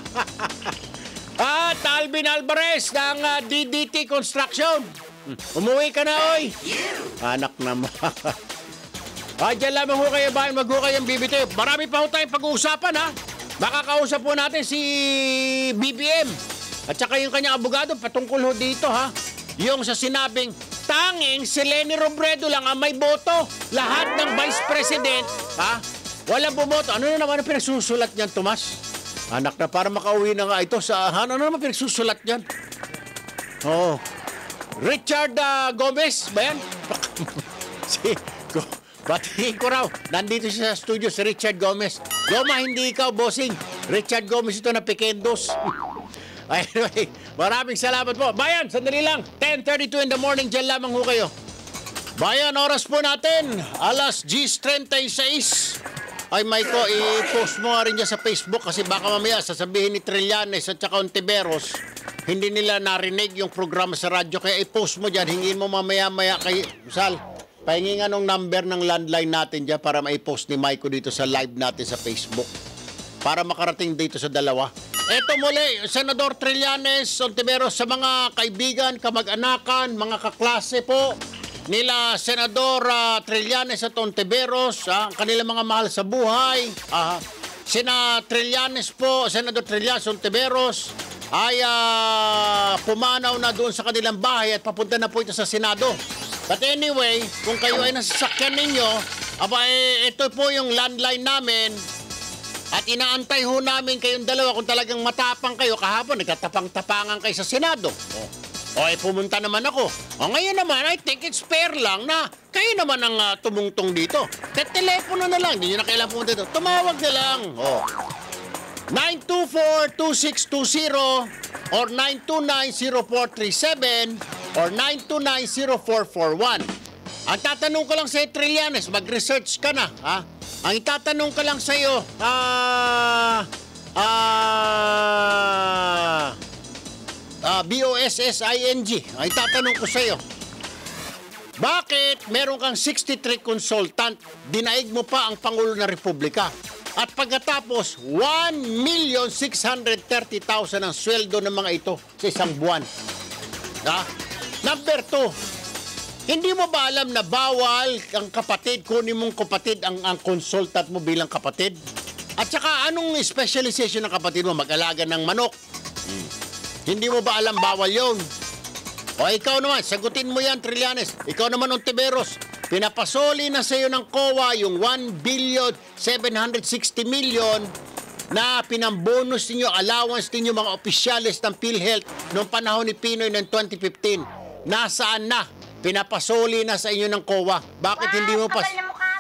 At Alvin Alvarez ng uh, D D T Construction. Umuwi ka na, oy. Anak naman. Ah, dyan lamang ho kayo ba? Mag ho kayong bibiti. Marami pa ho tayong pag-uusapan, ha? Makakausap po natin si B B M. At saka yung kanyang abogado patungkol ho dito, ha? Yung sa sinabing, tanging si Leni Robredo lang ang may boto. Lahat ng Vice President, ha? Walang bumoto. Ano na naman ang pinagsusulat niyan, Tomas? Anak na, para makauwi na nga ito sa... Ano na naman pinagsusulat niyan? Oo. Oh. Richard uh, Gomez, ba yan? si... Go, batiin ko raw. Nandito siya sa studio, si Richard Gomez. Goma, hindi ikaw, bossing. Richard Gomez ito na Pekendos. Anyway, maraming salamat po. Bayan, sandali lang. ten thirty-two in the morning, dyan lamang ho kayo. Bayan, oras po natin. Alas diyes treinta y seis. Ay, Maiko, i-post mo nga rin dyan sa Facebook kasi baka mamaya sasabihin ni Trillanes at saka Ontiveros, hindi nila narinig yung programa sa radyo. Kaya i-post mo dyan, hingin mo mamaya-maya kay Sal. Pahingin nga nung number ng landline natin dyan para ma-post ni Maiko dito sa live natin sa Facebook. Para makarating dito sa dalawa. Eto muli, Senador Trillanes, Ontiveros, sa mga kaibigan, kamag-anakan, mga kaklase po nila Senador uh, Trillanes at Ontiveros, ah, ang kanilang mga mahal sa buhay, ah, sina Trillanes po, Senador Trillanes, Ontiveros, ay uh, pumanaw na doon sa kanilang bahay at papunta na po ito sa Senado. But anyway, kung kayo ay nasasakyan ninyo, aba, eh, ito po yung landline namin at inaantay ho namin kayong dalawa kung talagang matapang kayo. Kahapon, nagkatapang-tapangan kayo sa Senado. O, o eh, pumunta naman ako. O ngayon naman, I think it's fair lang na kayo naman ang uh, tumungtong dito. Te-telepono na lang, hindi nyo na kailangan pumunta dito. Tumawag na lang. O. nine two four, two six two zero or nine two nine, zero four three seven or nine two nine, zero four four one. Ang tatanong ko lang sa iyo, Trillanes, mag-research ka na, ha? Ang itatanong ko lang sa iyo, ah, ah, ah, B O S S I N G, ang itatanong ko sa iyo, bakit meron kang sixty-three consultant, dinaig mo pa ang Pangulo ng Republika? At pagkatapos, one million six hundred thirty thousand ang sweldo ng mga ito sa isang buwan. Ha? Number two, hindi mo ba alam na bawal ang kapatid, kunin mong kapatid ang, ang consultant mo bilang kapatid? At saka, anong specialization ng kapatid mo? Mag-alaga ng manok. Hmm. Hindi mo ba alam bawal yon? O ikaw naman, sagutin mo yan, Trillanes. Ikaw naman, Ontiveros. Pinapasoli na sa iyo ng C O A yung one billion seven hundred sixty million na pinambonus ninyo, allowance ninyo mga opisyalis ng PhilHealth noong panahon ni Pinoy ng twenty fifteen. Nasaan na? Pinapasoli na sa inyo ng C O A. Bakit hindi mo pa...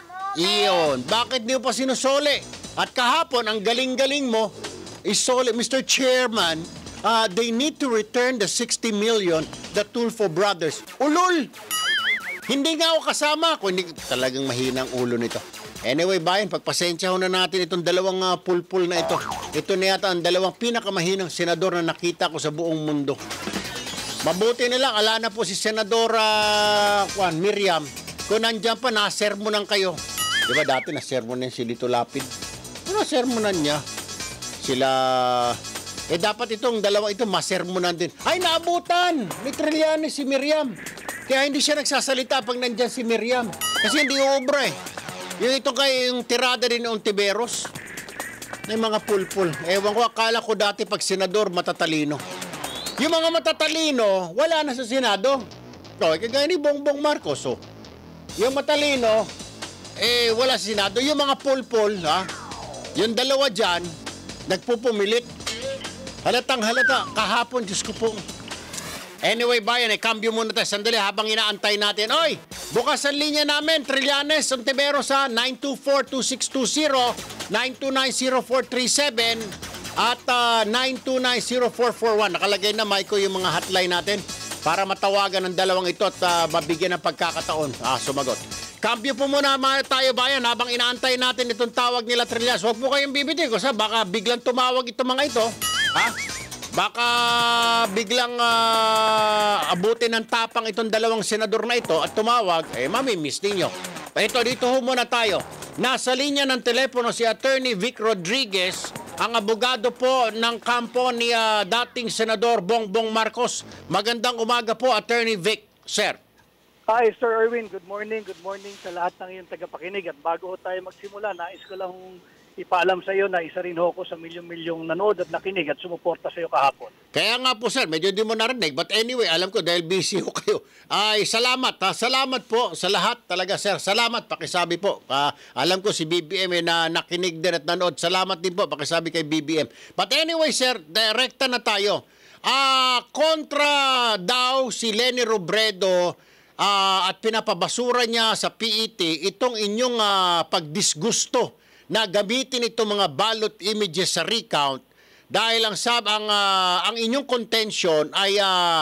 Iyon. Bakit hindi mo pa sinusoli? At kahapon, ang galing-galing mo, isoli, Mister Chairman, uh, they need to return the sixty million the Tulfo brothers. Ulol! Hindi nga ako kasama. Kung hindi, talagang mahinang ulo nito. Anyway, bayan, pagpasensya ho na natin itong dalawang uh, pulpul na ito. Ito na yata ang dalawang pinakamahinang senador na nakita ko sa buong mundo. Mabuti na lang, ala na po si Senadora Juan Miriam. Kung nandyan pa, nasermonan kayo. Diba dati nasermonan si Lito Lapid? Ano nasermonan niya? Sila... Eh dapat itong dalawang ito masermonan din. Ay, naabutan ni Trillanes si Miriam. Kaya hindi siya nagsasalita pag nandyan si Miriam. Kasi hindi uubra eh. Yung ito kay yung tirada din ng Ontiveros. May mga pulpul. Ewan ko, akala ko dati pag senador matatalino. Yung mga matatalino, wala na sa Senado. So, kagaya ni Bongbong Marcos. Oh. Yung matalino, eh wala sa Senado. Yung mga pulpul, ha? Yung dalawa dyan, nagpupumilit. Halatang halata, kahapon, Diyos ko po. Anyway, bayan, eh, cambio muna tayo. Sandali, habang inaantay natin. Oy, bukas ang linya namin, Trillanes, Ontiveros sa nine two four, two six two zero, nine two nine, zero four three seven at uh, nine two nine, zero four four one. Nakalagay na, Maiko, yung mga hotline natin para matawagan ng dalawang ito at uh, mabigyan ng pagkakataon. Ah, sumagot. Cambio po muna tayo, bayan, habang inaantay natin itong tawag nila, Trillanes. Huwag po kayong bibitin ko sa baka biglang tumawag itong mga ito. Ha? Baka biglang uh, abutin ng tapang itong dalawang senador na ito at tumawag, eh mamimiss ninyo. Ito, dito ho muna tayo. Nasa linya ng telepono si Attorney Vic Rodriguez, ang abogado po ng kampo ni uh, dating Senador Bongbong Marcos. Magandang umaga po, Attorney Vic, sir. Hi, Sir Erwin. Good morning. Good morning sa lahat ng iyong tagapakinig. At bago tayo magsimula, nais ko lang ipaalam sa iyo na isa rin ho ako sa milyong-milyong nanood at nakinig at sumuporta sa iyo kahapon. Kaya nga po, sir, medyo di mo narinig. But anyway, alam ko dahil busy ho kayo. Ay, salamat. Ha? Salamat po sa lahat talaga, sir. Salamat, pakisabi po. Uh, alam ko si B B M eh, na nakinig din at nanood. Salamat din po, pakisabi kay B B M. But anyway, sir, direkta na tayo. Ah, uh, kontra daw si Leni Robredo uh, at pinapabasura niya sa P E T itong inyong uh, pagdisgusto na gamitin itong mga ballot images sa recount dahil ang sab ang uh, ang inyong contention ay uh,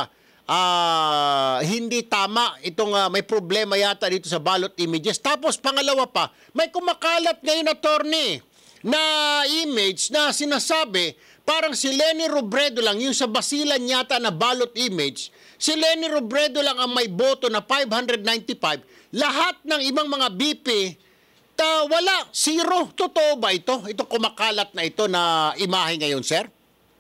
uh, hindi tama itong uh, may problema yata dito sa ballot images. Tapos pangalawa pa, may kumakalat ngayon, attorney, na image na sinasabi parang si Leni Robredo lang yung sa basilan yata na ballot image. Si Leni Robredo lang ang may boto na five hundred ninety-five. Lahat ng ibang mga B P Ta, wala, zero. Totoo ba ito? Ito kumakalat na ito na imahe ngayon, sir?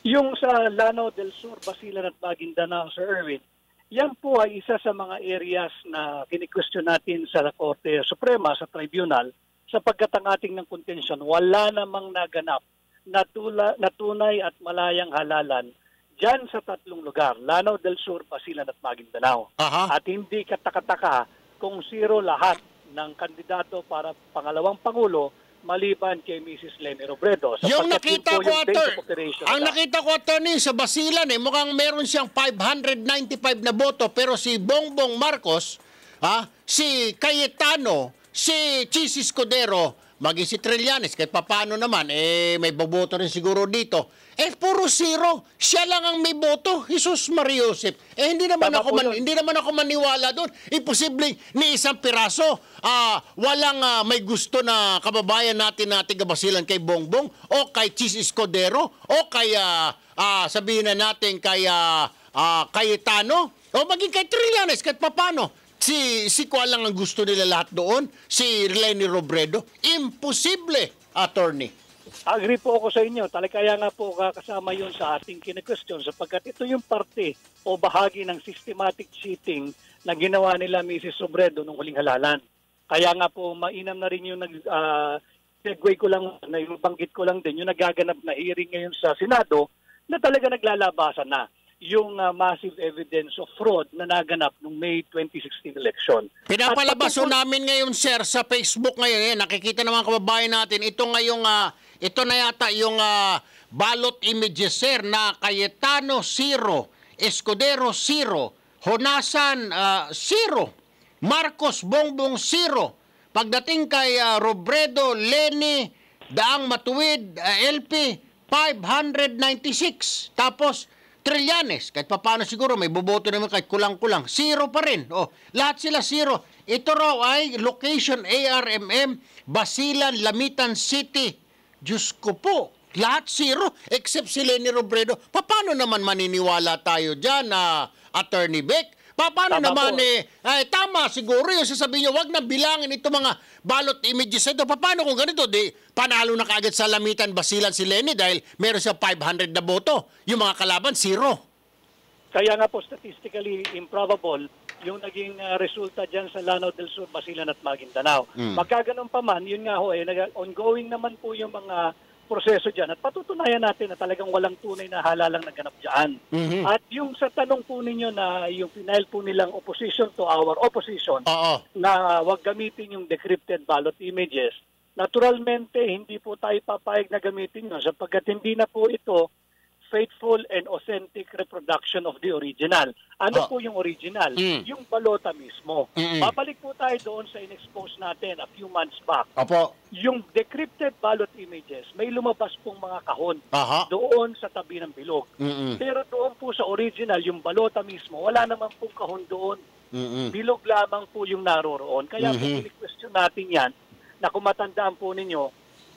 Yung sa Lanao del Sur, Basilan at Maguindanao, Sir Erwin, yan po ay isa sa mga areas na kini-question natin sa Korte Suprema, sa Tribunal, sapagkat ang ating ng kontensyon, wala namang naganap na, tula, na tunay at malayang halalan dyan sa tatlong lugar, Lanao del Sur, Basilan at Maguindanao. Aha. At hindi katakataka kung zero lahat ng kandidato para pangalawang Pangulo maliban kay Missus Leni Robredo. Yung nakita ko, Ator, ang na. nakita ko, Attorney, sa Basilan, eh, mukhang meron siyang five hundred ninety-five na boto, pero si Bongbong Marcos, ha, si Cayetano, si Chis Escudero, maging si Trillanes, kahit papano naman, eh, may boboto rin siguro dito. Eh, puro zero. Siya lang ang may boto. Jesus Maria Joseph. Eh, hindi naman, ako, man, hindi naman ako maniwala doon. Imposible ni isang piraso. Ah, walang ah, may gusto na kababayan natin na tiga-Basilan kay Bongbong o kay Chis Escudero o kay, ah, ah, sabihin na natin kay ah, ah, Cayetano o maging kay Trillanes, kahit papano. Si, si Kuan lang ang gusto nila lahat doon. Si Leni Robredo. Imposible, Attorney. Agree po ako sa inyo. Talakaya nga po kasama yun sa ating kine-question sapagkat ito yung parte o bahagi ng systematic cheating na ginawa nila Missus Robredo nung huling halalan. Kaya nga po mainam na rin yung nag, uh, segue ko lang, na yung banggit ko lang din, yung nagaganap na hearing ngayon sa Senado na talaga naglalabasan na yung uh, massive evidence of fraud na naganap noong May twenty sixteen election. Pinapalabas po namin ngayon, sir, sa Facebook ngayon. Eh, nakikita naman kababayan natin. Ito ngayong, uh, ito na yata yung uh, ballot images, sir, na Cayetano, zero. Escudero, zero. Honasan, uh, zero. Marcos, Bongbong, zero. Pagdating kay uh, Robredo, Leni, Daang Matuwid, uh, L P, five hundred ninety-six. Tapos, Trillanes, kahit paano siguro may boboto naman kahit kulang-kulang. Zero pa rin. Oh, lahat sila zero. Ito raw ay location A R M M, Basilan, Lamitan City. Diyos ko po, lahat zero except si Leni Robredo. Paano naman maniniwala tayo dyan, uh, Attorney Beck? Paano tama naman po. eh, ay, tama siguro yung sasabihin nyo, wag na bilangin ito mga ballot images ito. Paano kung ganito? Di, panalo na kaagad sa Lamitan, Basilan si Leni dahil meron siya five hundred na boto. Yung mga kalaban, zero. Kaya nga po, statistically improbable yung naging uh, resulta dyan sa Lanao del Sur, Basilan at Maguindanao. Mm. Magkaganon pa man, yun nga ho, eh, ongoing naman po yung mga proseso dyan at patutunayan natin na talagang walang tunay na halalang naganap dyan. Mm-hmm. At yung sa tanong po ninyo na yung final po nilang opposition to our opposition, uh-oh, na wag gamitin yung decrypted ballot images, naturalmente hindi po tayo papayag na gamitin yun sapagkat hindi na po ito faithful and authentic reproduction of the original. Ano oh. po yung original? Mm. Yung balota mismo. Mm-mm. Babalik po tayo doon sa in-expose natin a few months back. Opo. Yung decrypted ballot images, may lumabas pong mga kahon Aha. doon sa tabi ng bilog. Mm-mm. Pero doon po sa original, yung balota mismo, wala naman pong kahon doon. Mm-mm. Bilog lamang po yung naroroon. Kaya mm-hmm. po question natin yan, na kung matandaan po ninyo,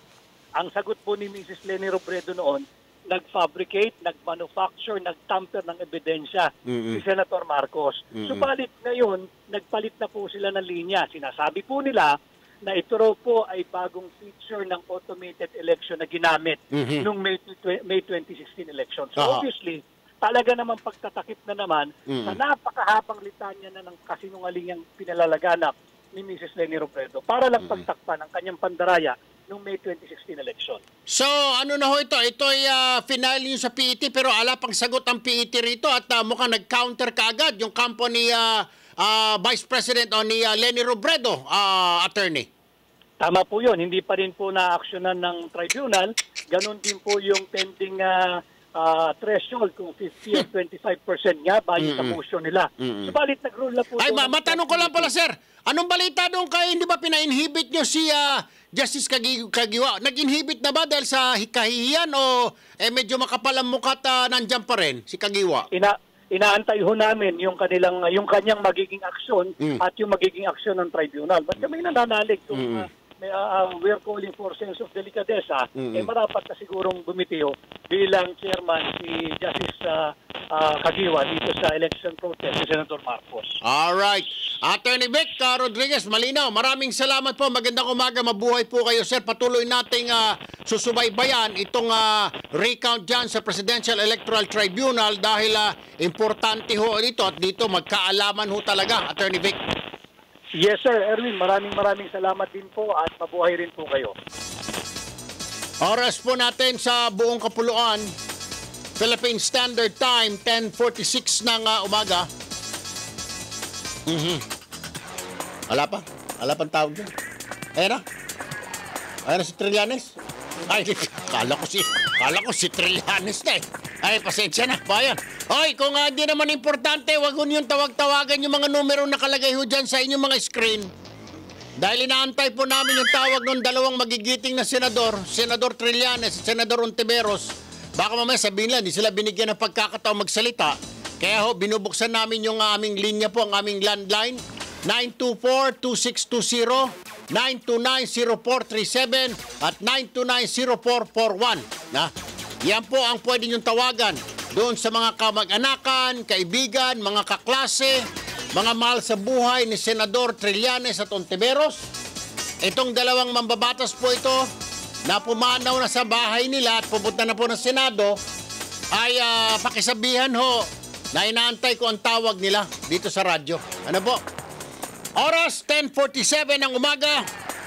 ang sagot po ni Missus Leni Robredo noon, nag-fabricate, nag-manufacture, nag-tamper ng ebidensya mm-hmm. si Senator Marcos. Mm-hmm. Subalit ngayon, nagpalit na po sila ng linya. Sinasabi po nila na ito raw po ay bagong feature ng automated election na ginamit mm-hmm. noong May twenty sixteen election. So uh-huh. obviously, talaga naman pagtatakip na naman mm-hmm. sa napakahabang litanya na ng kasinungalingang pinalalaganap ni Missus Leni Robredo para lang mm-hmm. pagtakpan ang kanyang pandaraya noong May twenty sixteen election. So, ano na ho ito? Ito ay uh, final yung sa P E T pero ala pang sagot ang P E T rito at uh, mukhang nag-counter kaagad yung kampo ni uh, uh, Vice President o ni uh, Leni Robredo, uh, attorney. Tama po yun. Hindi pa rin po na-actionan ng tribunal. Ganon din po yung pending uh, uh, threshold kung fifty or twenty-five percent nga bayo sa motion nila. Mm-mm. Subalit nag-rule na po. Ay, ma matanong ko lang pala, sir. Anong balita doon kayo? Hindi ba pina-inhibit nyo si uh, Justice Kagi Kagiwa? Nag-inhibit na ba dahil sa kahihiyan o eh, medyo makapal ang mukha at uh, nandyan pa rin si Kagiwa? Ina inaantay ho namin yung kanilang yung kanyang magiging aksyon mm. at yung magiging aksyon ng tribunal. Basta may nananalig kung mm. uh, may, uh, we're calling for sense of delicadeza, mm. eh marapat na sigurong bumitiyo bilang chairman si Justice uh, uh, Kagiwa dito sa election protest si Senator Marcos. Alright. Attorney Beck uh, Rodriguez, malinaw. Maraming salamat po. Magandang umaga. Mabuhay po kayo, sir. Patuloy nating uh, susubaybayan itong ah, recount dyan sa Presidential Electoral Tribunal dahil ah, importante ho ito at dito magkaalaman ho talaga, Attorney Vic. Yes, sir. Erwin, maraming maraming salamat din po at mabuhay rin po kayo. Oras po natin sa buong kapuluan, Philippine Standard Time, ten forty-six ng uh, umaga. Mhm. Wala pa? Wala pang tawag dyan? Ayan na. Ayan na si Trillanes. Ay, kala ko si, kala ko si Trillanes na eh. Ay, pasensya na. Bayan. Hoy, kung uh, di naman importante, wag ho niyong tawag-tawagan yung mga numero nakalagay ho dyan sa inyong mga screen. Dahil inaantay po namin yung tawag ng dalawang magigiting na senador, Senador Trillanes at Senador Ontiveros. Baka mamaya sabihin lang, di sila binigyan ng pagkakataong magsalita. Kaya ho, binubuksan namin yung uh, aming linya po, ang aming landline. nine two four, two six two zero, nine two nine zero four three seven at nine two nine zero four four one. Na? Yan po ang pwede niyong tawagan doon sa mga kamag-anakan, kaibigan, mga kaklase, mga mahal sa buhay ni Senador Trillanes at Ontiveros. Itong dalawang mambabatas po ito na pumanaw na sa bahay nila at pupunta na po ng Senado ay uh, pakisabihan ho na inaantay ko ang tawag nila dito sa radyo. Ano po? Oras, ten forty-seven ng umaga.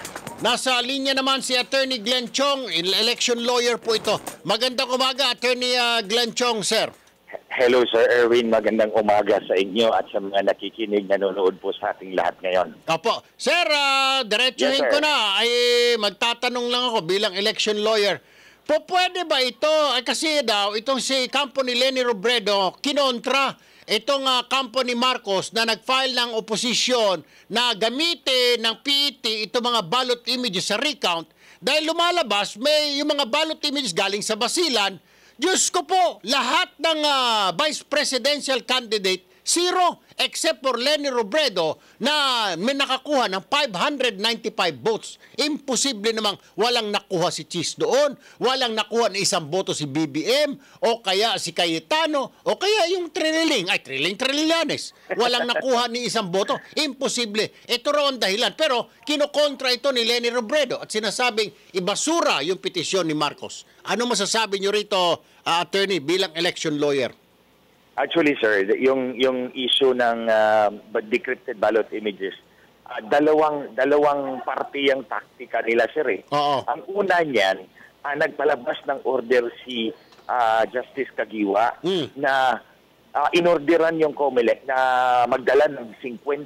Nasa linya naman si Attorney Glenn Chong, election lawyer po ito. Magandang umaga, Attorney uh, Glenn Chong, sir. Hello, Sir Erwin. Magandang umaga sa inyo at sa mga nakikinig, nanonood po sa ating lahat ngayon. Opo. Sir, uh, diretsuhin Yes, sir. ko na. Ay, magtatanong lang ako bilang election lawyer. Po, pwede ba ito? Ay, kasi daw, itong si kampo ni Leni Robredo, kinontra itong uh, kampo ni Marcos na nag-file ng oposisyon na gamitin ng P E T itong mga ballot images sa recount dahil lumalabas may yung mga ballot images galing sa Basilan. Diyos ko po, lahat ng uh, vice presidential candidate, zero, except for Leni Robredo na may nakakuha ng five hundred ninety-five votes. Imposible namang walang nakuha si Chis doon, walang nakuha ng isang boto si B B M, o kaya si Cayetano, o kaya yung Trilling, ay Trilling Trillanes. Walang nakuha ni isang boto. Imposible. Ito raw ang dahilan. Pero kinokontra ito ni Leni Robredo at sinasabing ibasura yung petisyon ni Marcos. Ano masasabi nyo rito, uh, attorney, bilang election lawyer? Actually, sir, yung yung issue ng uh, decrypted ballot images, uh, dalawang dalawang parte yung taktika nila, sir. Eh. Oo. Ang una niyan, uh, nagpalabas ng order si uh, Justice Kagiwa Mm. na uh, inorderan yung COMELEC na magdala ng fifty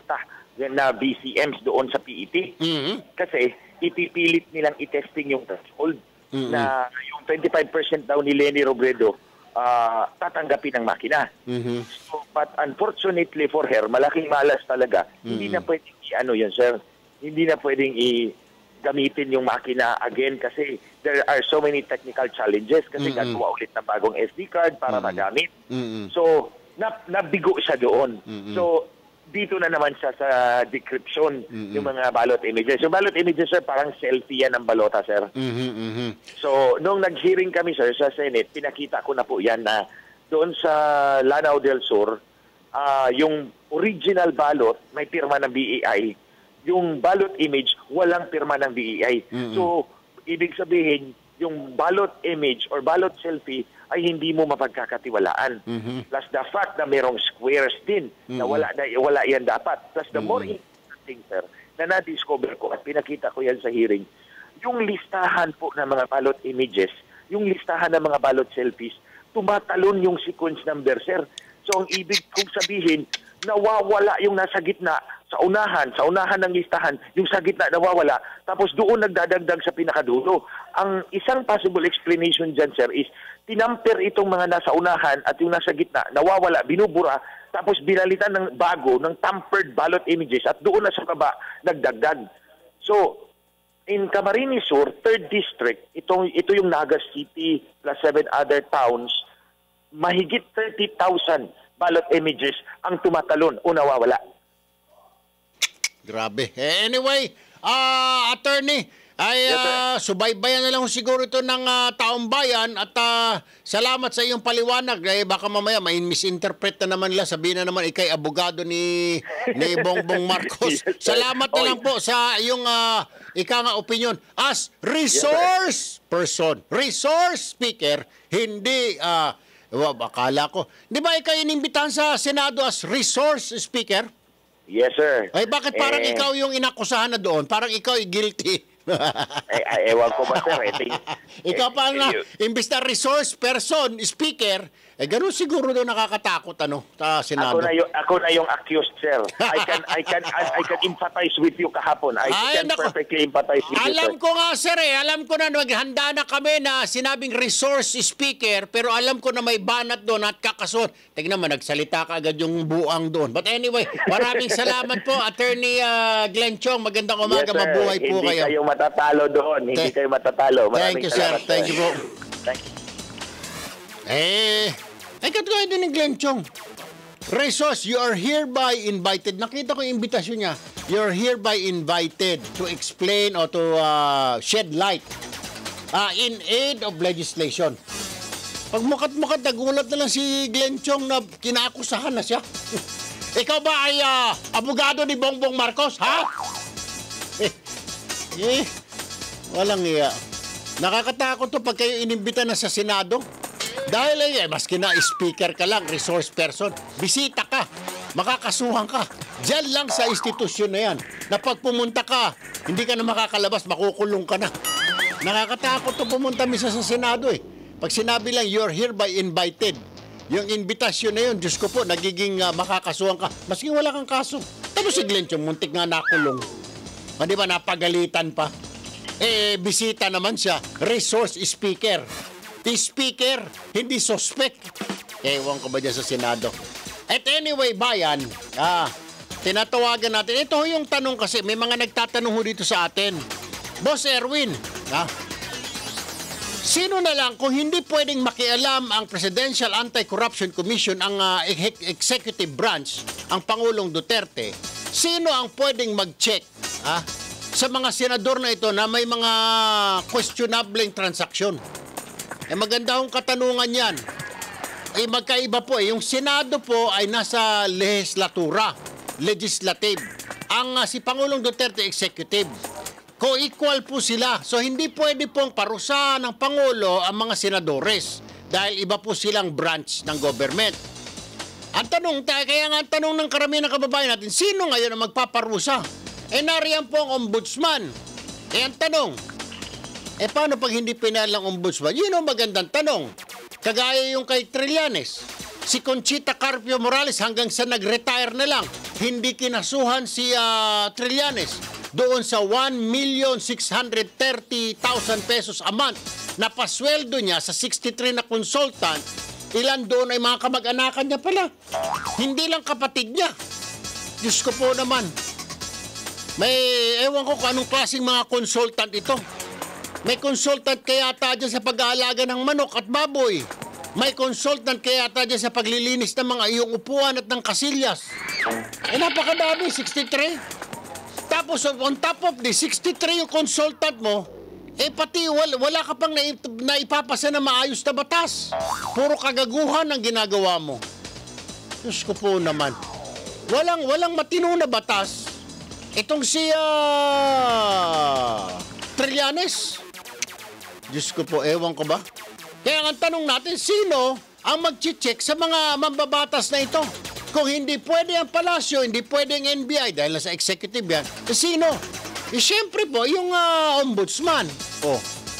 na B C Ms doon sa P E T. Mhm. Kasi ipipilit nilang i-testing yung threshold Mm-mm. na yung twenty-five percent daw ni Leni Robredo uh, tatanggapin ng makina. Mhm. So, but unfortunately for her, malaking malas talaga. Mm-mm. Hindi na pwedeng i-ano yun, sir. Hindi na pwedeng i-gamitin yung makina again kasi there are so many technical challenges kasi Mm-mm. gagawa ulit ng bagong S D card para Mm-mm. magamit. Mm-mm. So, na, nabigo siya doon. Mm-mm. So, dito na naman siya sa decryption Mm-mm. yung mga ballot images. Yung ballot images, sir, parang selfie yan ng balota, sir. Mhm, mhm. So, nung nag-hearing kami, sir, sa Senate, pinakita ko na po yan na doon sa Lanao del Sur, ah, yung original ballot, may pirma ng B A I. Yung ballot image, walang pirma ng B A I. Mm-mm. So, ibig sabihin, yung ballot image or ballot selfie ay hindi mo mapagkakatiwalaan. Mhm. Plus the fact na merong squares din na Mm-mm. wala, na, wala yan dapat. Plus the more Mm-mm. important thing, sir, na na-discover ko at pinakita ko yan sa hearing, yung listahan po ng mga ballot images, yung listahan ng mga ballot selfies, tumatalon yung sequence number, sir. So ang ibig kong sabihin, nawawala yung nasa gitna sa unahan, sa unahan ng listahan, yung sa gitna nawawala, tapos doon nagdadagdag sa pinakadulo. Ang isang possible explanation dyan, sir, is tinamper itong mga nasa unahan at yung nasa gitna, nawawala, binubura, tapos binalitan ng bago, ng tampered ballot images at doon na sa baba, nagdagdag. So, in Camarines Sur, third District, itong, ito yung Naga City plus seven other towns, mahigit thirty thousand ballot images ang tumatalon o nawawala. Grabe. Eh, anyway, ah, attorney, ay ah, subaybayan na lang ho siguro ito ng ah, taong bayan at ah, salamat sa iyong paliwanag. Eh, baka mamaya may misinterpret na naman nila, sabihin na naman ikay abogado ni, ni Bongbong Marcos. Yes, sir. Salamat na Oy. lang po sa iyong ah, ika nga opinion as resource person, resource speaker, hindi ah, wa- akala ko. Di ba ikaw inimbitahan sa Senado as resource speaker? Yes, sir. Ay, bakit parang Eh, ikaw yung inakusahan na doon? Parang ikaw ay guilty. Eh, eh, ewan ko ba, sir? Eh, ting- Ikaw pa na, eh, imbis na resource person, speaker, eh ganun siguro doon nakakatakot ano, sa Senado. Ako na yung ako na yung accused, sir. I can I can I, I can empathize with you kahapon. I Ay, can nako. perfectly empathize with you, Alam sir. ko nga sir eh, alam ko na naghanda na kami na sinabing resource speaker, pero alam ko na may banat doon at kakasun. Tingnan mo, nagsalita ka agad yung buang doon. But anyway, maraming salamat po, Attorney uh, Glenn Chong. Magandang umaga, Yes, sir. mabuhay po Hindi kayo. kayo matatalo doon. Hindi Thank- kayo matatalo. Thank Maraming you, sir. salamat, Thank you po. Thank you. Eh, ay katulad din ni Glenn Chong. Resource, you are hereby invited. Nakita ko yung imbitasyon niya. You're hereby invited to explain or to uh, shed light uh, in aid of legislation. Pag mukat-mukat, nagulat na lang si Glenn Chong na kinaakusahan na siya. Ikaw ba ay uh, abogado ni Bongbong Marcos, ha? Eh, eh, walang iya. Nakakatakot to pag kayo inimbita na sa Senado. Dahil eh, maski na speaker ka lang, resource person, bisita ka, makakasuhan ka. Diyan lang sa institusyon na yan, na pag pumunta ka, hindi ka na makakalabas, makukulong ka na. Nakakatakot to pumunta misa sa Senado eh. Pag sinabi lang, you're hereby invited, yung invitasyon na yun, Diyos ko po, nagiging uh, makakasuhan ka, maski wala kang kaso. Tapos si Glenn Chong, muntik nga nakulong. Ah, di ba, napagalitan pa. Eh, bisita naman siya, resource speaker. The speaker, hindi suspect. Ewan ko ba dyan sa Senado. At anyway, bayan, ah, tinatawagan natin. Ito yung tanong kasi, may mga nagtatanong ho dito sa atin. Boss Erwin, ah, sino na lang kung hindi pwedeng makialam ang Presidential Anti-Corruption Commission, ang uh, executive branch, ang Pangulong Duterte, sino ang pwedeng mag-check ah, sa mga senador na ito na may mga questionable transaksyon? Eh maganda hong katanungan yan. Eh magkaiba po eh. Yung Senado po ay nasa legislatura, legislative. Ang uh, si Pangulong Duterte executive. Co-equal po sila. So hindi pwede pong parusahan ng Pangulo ang mga senadores dahil iba po silang branch ng government. Ang tanong, kaya nga ang tanong ng karamihan ng kababayan natin, sino ngayon ang magpaparusa? Eh nariyan po ang ombudsman. Eh ang tanong, eh paano pag hindi pinal ng ombudsman? Yun ang magandang tanong. Kagaya yung kay Trillanes. Si Conchita Carpio Morales hanggang sa nag-retire na lang, hindi kinasuhan si uh, Trillanes doon sa one million six hundred thirty thousand pesos a month. Napasweldo niya sa sixty-three na consultant. Ilan doon ay mga kamag-anakan niya pala. Hindi lang kapatid niya. Diyos ko po naman. May ewan ko kung anong klaseng mga consultant ito. May consultant kaya ata dyan sa pag-aalaga ng manok at baboy. May consultant kaya ata dyan sa paglilinis ng mga iyong upuan at ng kasilyas. Eh napakadami, sixty-three. Tapos on top of the sixty-three yung consultant mo, eh pati wala, wala ka pang naip, naipapasa na maayos na batas. Puro kagaguhan ang ginagawa mo. Diyos ko po naman. Walang, walang matino na batas. Itong si uh, Trillanes. Diyos ko po, ewan ko ba? Kaya ang tanong natin, sino ang mag-check sa mga mambabatas na ito? Kung hindi pwede ang palasyo, hindi pwede ang N B I dahil sa executive yan, eh, sino? Eh, siyempre po, yung uh, ombudsman. Oh.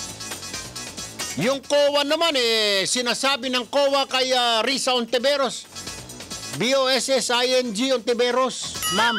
Yung C O A naman, eh, sinasabi ng C O A kay uh, Risa Ontiveros. B O S S I N G Ontiveros, ma'am.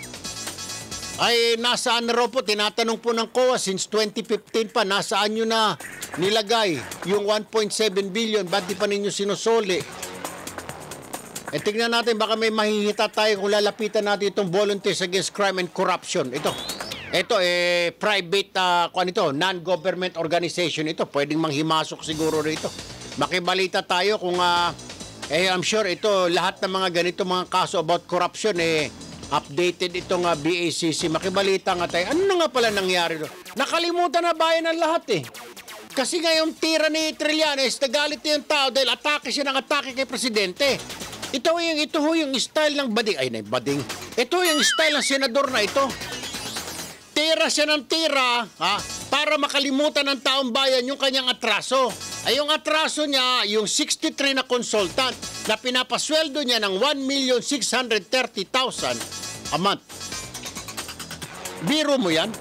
Ay nasaan na raw po, tinatanong po ng C O A since twenty fifteen pa, nasaan nyo na nilagay yung one point seven billion, ba't di pa ninyo sinusoli? E tingnan natin, baka may mahihita tayo kung lalapitan natin itong Volunteers Against Crime and Corruption. Ito, ito eh, private, uh, kung ano ito, non-government organization ito, pwedeng manghimasok siguro rito. Makibalita tayo kung, uh, eh I'm sure ito, lahat ng mga ganito mga kaso about corruption, eh, updated itong uh, B A C C. Makibalita nga tayo. Ano na nga pala nangyari doon? Nakalimutan na bayan ng lahat eh. Kasi ngayon tira ni Trillanes, nagalit na yung tao dahil atake siya ng atake kay Presidente. Ito yung, ito ho yung style ng bading. Ay, na bading. Ito yung style ng senador na ito. Tira siya ng tira, ha, para makalimutan ng taong bayan yung kanyang atraso. Ay, yung atraso niya, yung sixty-three na consultant na pinapasweldo niya ng one million six hundred thirty thousand a month. Biro mo yan?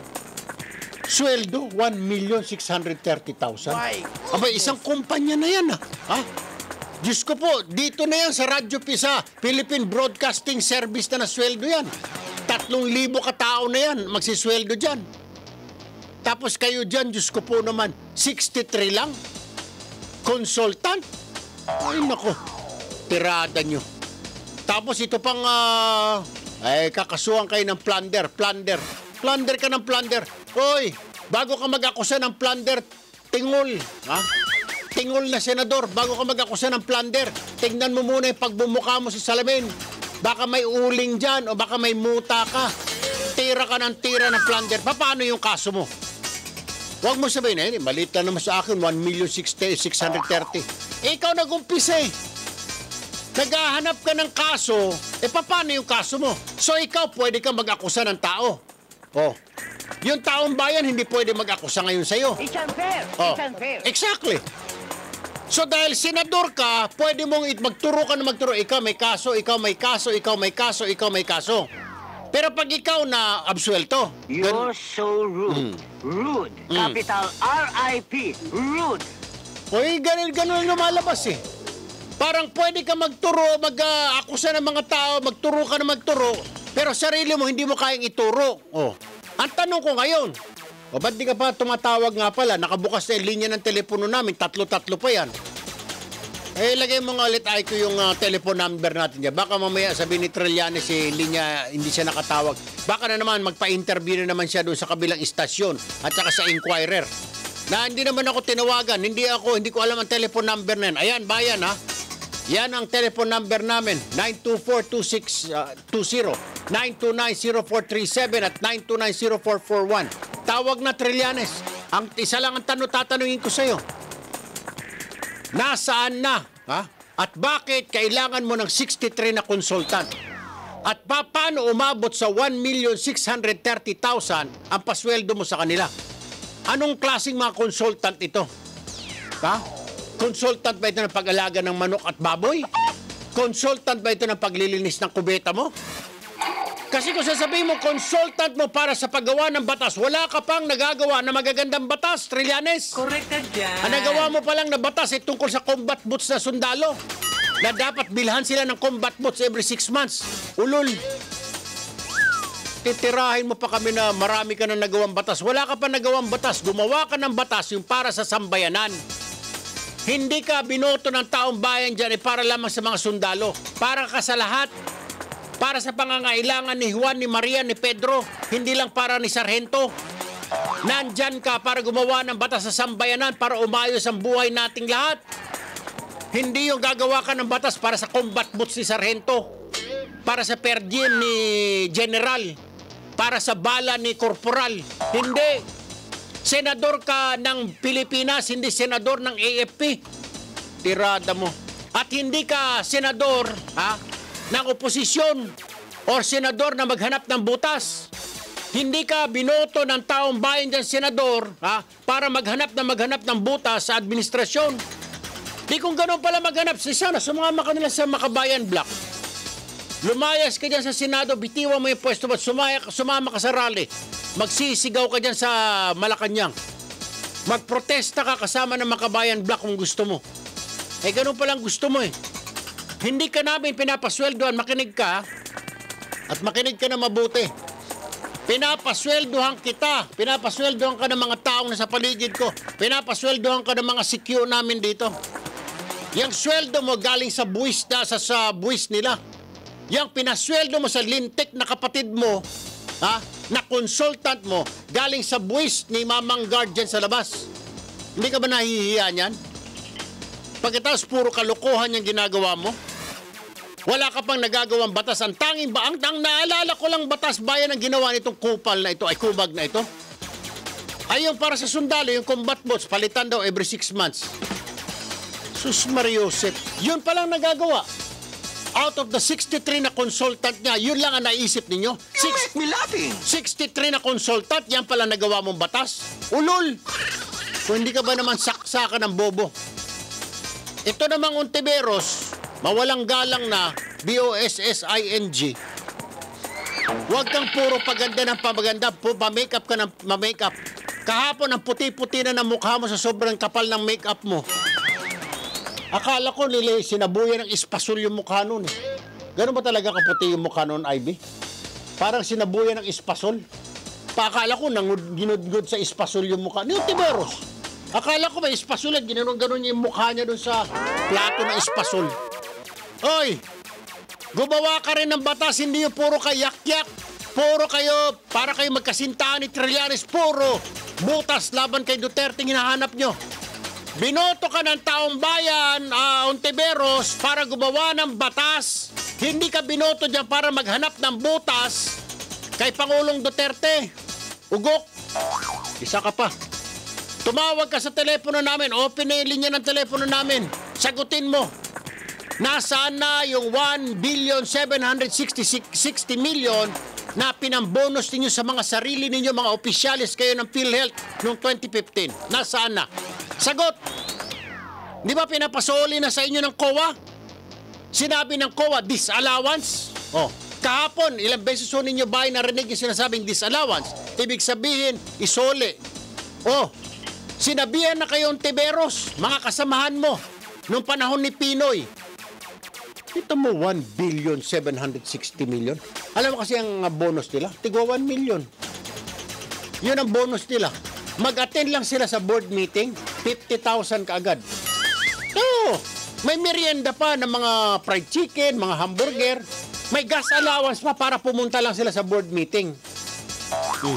Sweldo, one million six hundred thirty thousand. Abay, isang kumpanya na yan, ha? ha? Diyos ko po, dito na yan sa Radyo Pisa, Philippine Broadcasting Service na nasweldo yan. Tatlong libo katao na yan, magsisweldo dyan. Tapos kayo dyan, Diyos ko po naman, sixty-three lang? Consultant? Ay, nako, tirada nyo. Tapos ito pang, uh, ay, kakasuhan kayo ng plunder, plunder. Plunder ka ng plunder. Hoy, bago ka mag-akusa ng plunder, tingol. Ha? Tingol na senador, bago ka mag-akusa ng plunder, tingnan mo muna yung pagbumuka mo sa salamin. Baka may uling dyan o baka may muta ka. Tira ka ng tira ng plunder. Paano yung kaso mo? Huwag mo sabihin, eh, maliit na naman sa akin, one million six hundred thirty. Eh, ikaw nag-umpisa eh. Naghahanap ka ng kaso, eh paano yung kaso mo? So ikaw pwede kang mag-akusa ng tao. Oh. Yung taong bayan hindi pwede mag-akusa ngayon sa'yo. It's unfair. Oh. It's unfair. Exactly. So dahil senador ka, pwede mong it- magturo ka na magturo. Ikaw may kaso, ikaw may kaso, ikaw may kaso, ikaw may kaso. Pero pag ikaw na absuelto, You're so rude. Rude. Capital R I P. Rude. Uy, ganun-ganun lumalabas eh. Parang pwede ka magturo, mag-akusa ng mga tao, magturo ka na magturo, pero sarili mo hindi mo kayang ituro. Oh. Ang tanong ko ngayon, o ba't di ka pa tumatawag nga pala? Nakabukas na yung linya ng telepono namin, tatlo-tatlo pa yan. Eh, lagay mo nga ulit ay ko yung uh, telephone number natin dyan. Baka mamaya sabihin ni Trillanes si linya, hindi siya nakatawag. Baka na naman magpa-interview na naman siya doon sa kabilang istasyon at saka sa Inquirer. Na hindi naman ako tinawagan, hindi ako, hindi ko alam ang telephone number na yan. Ayan, bayan ha. Yan ang telephone number namin, nine two four two six two zero, nine two nine zero four three seven at nine two nine zero four four one. Tawag na Trillanes. Ang isa lang ang tanong tatanungin ko sa'yo. Nasaan na? Ha? At bakit kailangan mo ng sixty-three na consultant? At pa, paano umabot sa one million six hundred thirty thousand ang pasweldo mo sa kanila? Anong klaseng mga consultant ito? Ha? Consultant ba ito ng pag-alaga ng manok at baboy? Consultant ba ito ng paglilinis ng kubeta mo? Kasi kung sasabihin mo, consultant mo para sa paggawa ng batas, wala ka pang nagagawa na magagandang batas, Trillanes. Correct ka dyan. Ang nagawa mo pa lang na batas ay tungkol sa combat boots na sundalo na dapat bilhan sila ng combat boots every six months. Ulol. Titirahin mo pa kami na marami ka na nagawang batas. Wala ka pa nagawang batas. Gumawa ka ng batas yung para sa sambayanan. Hindi ka binoto ng taong bayan dyan eh para lamang sa mga sundalo. Para ka sa lahat. Para sa pangangailangan ni Juan, ni Maria, ni Pedro. Hindi lang para ni Sargento. Nandyan ka para gumawa ng batas sa sambayanan para umayos ang buhay nating lahat. Hindi yung gagawa ka ng batas para sa combat boots ni Sargento. Para sa per diem ni General. Para sa bala ni Corporal. Hindi. Senador ka ng Pilipinas, hindi senador ng A F P. Tirada mo. At hindi ka senador ha, ng oposisyon o senador na maghanap ng butas. Hindi ka binoto ng taong bayan dyan, senador, ha, para maghanap na maghanap ng butas sa administrasyon. Di kung gano'n pala maghanap, si sana sumama ka nila sa Makabayan Block. Lumayas ka dyan sa Senado, bitiwan mo yung pwesto mo at sumaya, sumama ka sa rally. Magsisigaw ka dyan sa Malacanang. Magprotesta ka kasama ng Makabayan Block kung gusto mo. Eh, ganun palang gusto mo eh. Hindi ka namin pinapasweldohan, makinig ka at makinig ka na mabuti. Pinapasweldohan kita. Pinapasweldohan ka ng mga taong nasa paligid ko. Pinapasweldohan ka ng mga C Q namin dito. Yang sweldo mo galing sa buwis na sa, sa buwis nila. Yang pinasweldo mo sa lintik na kapatid mo, ha, na consultant mo, galing sa buwis ni Mamang Guardian sa labas. Hindi ka ba nahihiya niyan? Pagkatapos puro kalokohan yung ginagawa mo? Wala ka pang nagagawang batas. Ang tanging ba, ang, ang naalala ko lang batas bayan ang ginawa nitong kupal na ito, ay kubag na ito. Ay yung para sa sundalo, yung combat boats, palitan daw every six months. Sus Mariosep, yun palang nagagawa. Out of the sixty-three na consultant niya, yun lang ang naisip ninyo. Six, Me laughing. sixty-three na consultant, yan pala nagawa mong batas. Ulol! Kung hindi ka ba naman saksakan ng bobo. Ito namang Ontiveros, mawalang galang na B O S S I N G. Huwag kang puro paganda ng pamaganda, pa-makeup ka ng ma-makeup. Kahapon ang puti-puti na ng mukha mo sa sobrang kapal ng makeup mo. Akala ko nila sinabuyan ng espasol yung mukha nun. Eh. Ganun ba talaga kaputi yung mukha nun, Ivy? Parang sinabuyan ng espasol. Paakala ko nang ginudgod sa espasol yung mukha. Ni Ontiveros. Akala ko may espasol at ginanon-ganon yung mukha niya dun sa plato ng espasol. Oy! Gumawa ka rin ng batas, hindi yung puro kayak-yak. Puro kayo, para kayo magkasintahan ni Trillanes, puro butas laban kay Duterte hinahanap nyo. Binoto ka ng taong bayan, uh, Ontiveros, para gumawa ng batas. Hindi ka binoto dyan para maghanap ng butas kay Pangulong Duterte. Ugok. Isa ka pa. Tumawag ka sa telepono namin. Open na yung linya ng telepono namin. Sagutin mo. Nasaan na yung one billion seven hundred sixty million na pinambonus ninyo sa mga sarili ninyo, mga opisyalis kayo ng PhilHealth noong twenty fifteen? Nasaan na? Sagot! Di ba pinapasoli na sa inyo ng C O A? Sinabi ng C O A, disallowance? Oh, kahapon, ilang beses ho ninyo ba ay narinig yung sinasabing disallowance? Ibig sabihin, isole. Oh, sinabihan na kayo Ontiveros, mga kasamahan mo, noong panahon ni Pinoy. Ito mo, one billion seven hundred sixty million. Alam mo kasi ang bonus nila, tigwa one million. Yun ang bonus nila. Mag-attend lang sila sa board meeting, fifty thousand kaagad. Oo, may merienda pa ng mga fried chicken, mga hamburger. May gas allowance pa para pumunta lang sila sa board meeting. Hmm.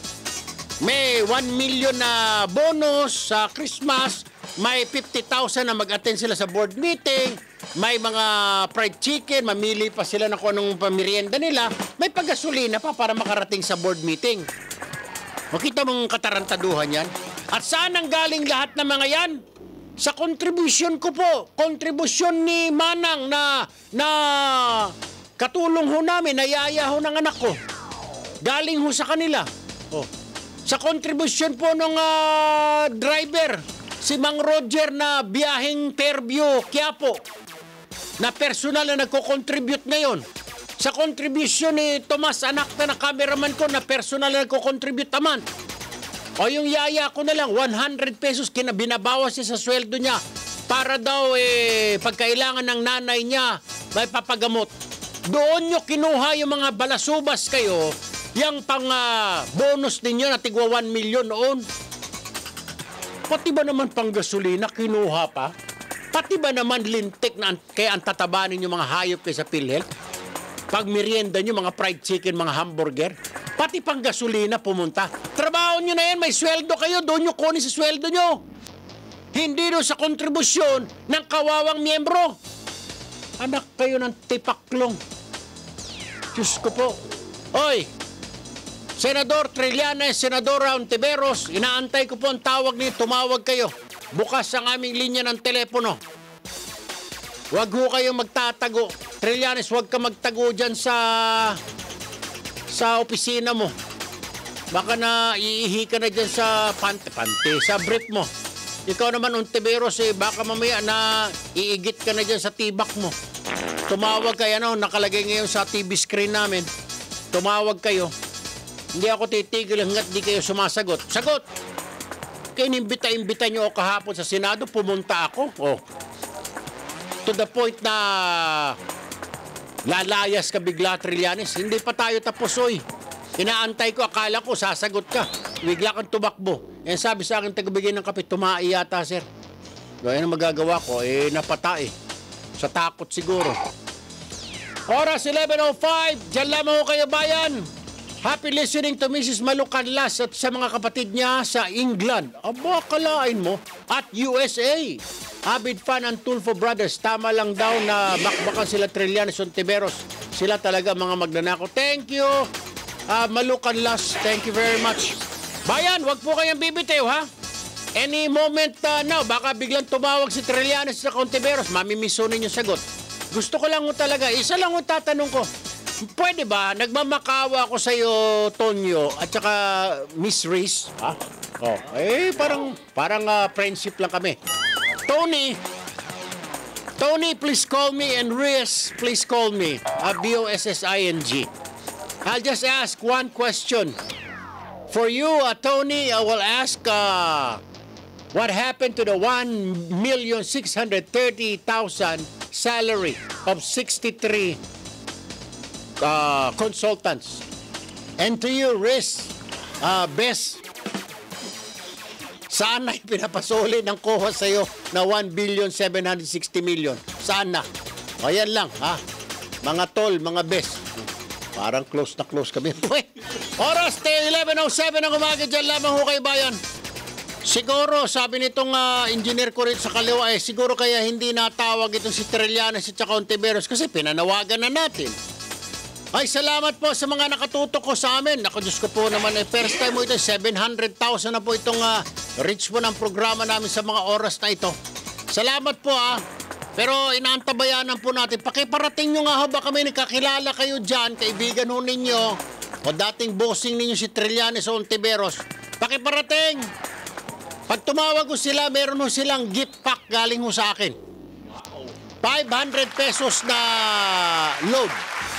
May one million na bonus sa Christmas. May fifty thousand na mag-attend sila sa board meeting. May mga fried chicken, mamili pa sila na kung anong pamirienda nila. May paggasolina pa para makarating sa board meeting. Makita mong katarantaduhan yan? At saan ang galing lahat ng mga yan? Sa contribution ko po. Contribution ni Manang na, na katulong ho namin, nayaya ho ng anak ko. Galing ho sa kanila. Oh. Sa contribution po ng uh, driver, si Mang Roger na biyaheng Fairview, Quiapo, na personal na nagko-contribute ngayon. Sa contribution ni Tomas, anak na na cameraman ko, na personal na nagko-contribute naman. O yung yaya ko na lang, one hundred pesos kinabinabawas niya sa sweldo niya para daw eh, pagkailangan ng nanay niya, may papagamot. Doon nyo kinuha yung mga balasubas kayo, yung pang uh, bonus ninyo na tigwa one million noon. Pati ba naman pang gasolina, kinuha pa? Pati ba naman lintik na kaya ang tatabanin yung mga hayop kayo sa PhilHealth? Pag merienda nyo, mga fried chicken, mga hamburger, pati pang gasolina pumunta. Trabaho nyo na yan, may sweldo kayo, doon nyo kunin sa sweldo nyo. Hindi doon sa kontribusyon ng kawawang miyembro. Anak kayo ng tipaklong. Diyos ko po. Oy, Senador Trillanes, Senador Ontiveros, inaantay ko po ang tawag niyo, tumawag kayo. Bukas ang aming linya ng telepono. Huwag ho kayong magtatago. Trillanes, huwag ka magtago dyan sa sa opisina mo. Baka na iihi ka na dyan sa pante-pante, sa brief mo. Ikaw naman, Ontiveros, eh, baka mamaya na iigit ka na dyan sa tibak mo. Tumawag kayo, ano, nakalagay ngayon sa T V screen namin. Tumawag kayo. Hindi ako titigil hanggat di kayo sumasagot. Sagot! Kaya inimbita-imbita nyo ako kahapon sa Senado, pumunta ako. Oh. To the point na lalayas ka bigla, Trillanes. Hindi pa tayo tapos, oy. Inaantay ko, akala ko, sasagot ka. Bigla kang tumakbo. Eh, sabi sa akin, tagabigay ng kape, tumai yata, sir. Gaya na magagawa ko, eh, napatay. Sa takot siguro. Oras eleven oh five, dyan lamang ko kayo, bayan. Happy listening to Missus Malucanlas at sa mga kapatid niya sa England. Aba, kalain mo. At U S A. Avid fan ang Tulfo Brothers. Tama lang daw na bakbakan sila Trillanes, Ontiveros. Sila talaga mga magnanakaw. Thank you, uh, Malukan Las. Thank you very much. Bayan, wag po kayong bibitiw, ha? Any moment uh, now, baka biglang tumawag si Trillanes sa Ontiveros. Mamimisunin yung sagot. Gusto ko lang mo talaga, isa lang mo tatanong ko. Pwede ba, nagmamakawa ako sa iyo, Tonyo, at saka Miss Reese, ha? Oh, eh, parang, parang uh, friendship lang kami. Tony, Tony, please call me, and Reese, please call me. Uh, B O S S I N G. I'll just ask one question. For you, uh, Tony, I will ask, uh, what happened to the one million six hundred thirty thousand salary of sixty-three uh, consultants? And to you, Reese, uh, Bess, saan na pinapasuli ng kuha sa'yo na one billion seven hundred sixty million? Saan na? O yan lang, ha? Mga tol, mga best. Parang close na close kami. Oras, eleven oh seven ang umaga dyan lamang hukay bayan. Siguro, sabi nitong uh, engineer ko rin sa kaliwa, eh, siguro kaya hindi natawag itong si Trillanes at saka Ontiveros kasi pinanawagan na natin. Ay, salamat po sa mga nakatutok ko sa amin. Ako, Diyos ko po naman, eh, first time mo ito, seven hundred thousand na po itong uh, reach mo ng programa namin sa mga oras na ito. Salamat po, ah. Pero inaantabayanan po natin. Pakiparating nyo nga ho, baka may nakakilala kayo dyan, kaibigan ho ninyo, o dating bossing ninyo si Trillanes o Ontiveros. Pakiparating! Pag tumawag ko sila, meron ho silang gift pack galing ho sa akin. five hundred pesos na load.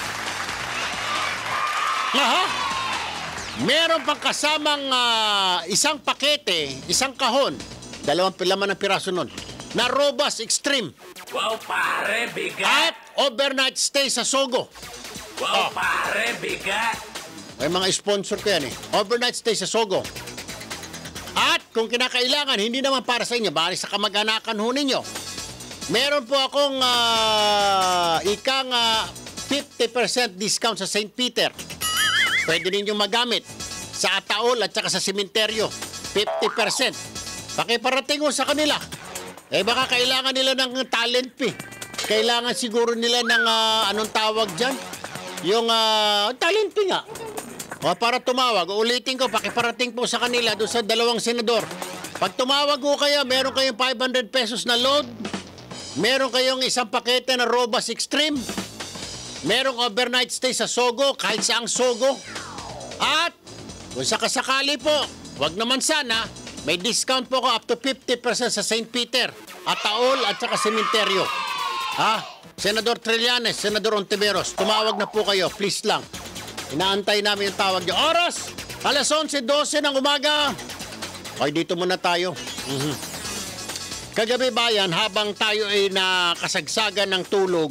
Aha. Meron pang kasamang uh, isang pakete, isang kahon, dalawang pilaman ng piraso nun, na Robas Extreme. Wow, pare, bigat. At overnight stay sa Sogo. Wow, Oh. pare, bigat. May mga sponsor ko yan eh. Overnight stay sa Sogo. At kung kinakailangan, hindi naman para sa inyo, bali sa kamag-anakan ho ninyo. Meron po akong uh, ikang uh, fifty percent discount sa Saint Peter. Pwede ninyong magamit sa Ataol at saka sa sementeryo. fifty percent. Pakiparating ho sa kanila. Eh baka kailangan nila ng talent fee. Kailangan siguro nila ng uh, anong tawag dyan? Yung uh, talent fee nga. O para tumawag, ulitin ko, pakiparating po sa kanila doon sa dalawang senador. Pag tumawag ko kayo, meron kayong five hundred pesos na load. Meron kayong isang pakete na Robas Extreme. Merong overnight stay sa Sogo, kahit saang Sogo. At kung sakasakali po, wag naman sana, may discount po ko up to fifty percent sa Saint Peter, Ataol at saka sementeryo. Ha? Senador Trillanes, Senador Ontiveros, tumawag na po kayo, please lang. Inaantay namin yung tawag niyo. Oras, alas eleven twelve ng umaga. Ay, dito muna tayo. Mm-hmm. Kagabi bayan, habang tayo ay nakasagsagan ng tulog,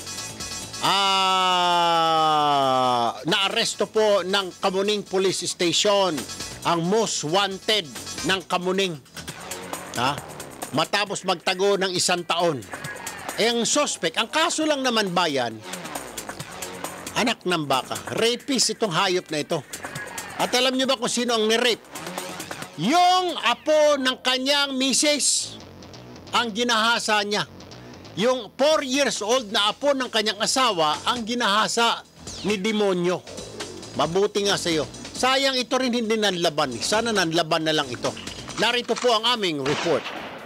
Ah, naaresto po ng Kamuning Police Station ang most wanted ng Kamuning. Ha? Matapos magtago ng isang taon. Eh, ang suspect, ang kaso lang naman bayan, anak ng baka. Rapist itong hayop na ito. At alam niyo ba kung sino ang ni-rape? Yung apo ng kanyang misis ang ginahasa niya. Yung four years old na apo ng kanyang asawa ang ginahasa ni demonyo. Mabuti nga sa iyo. Sayang ito rin hindi nanlaban. Sana nanlaban na lang ito. Narito po ang aming report.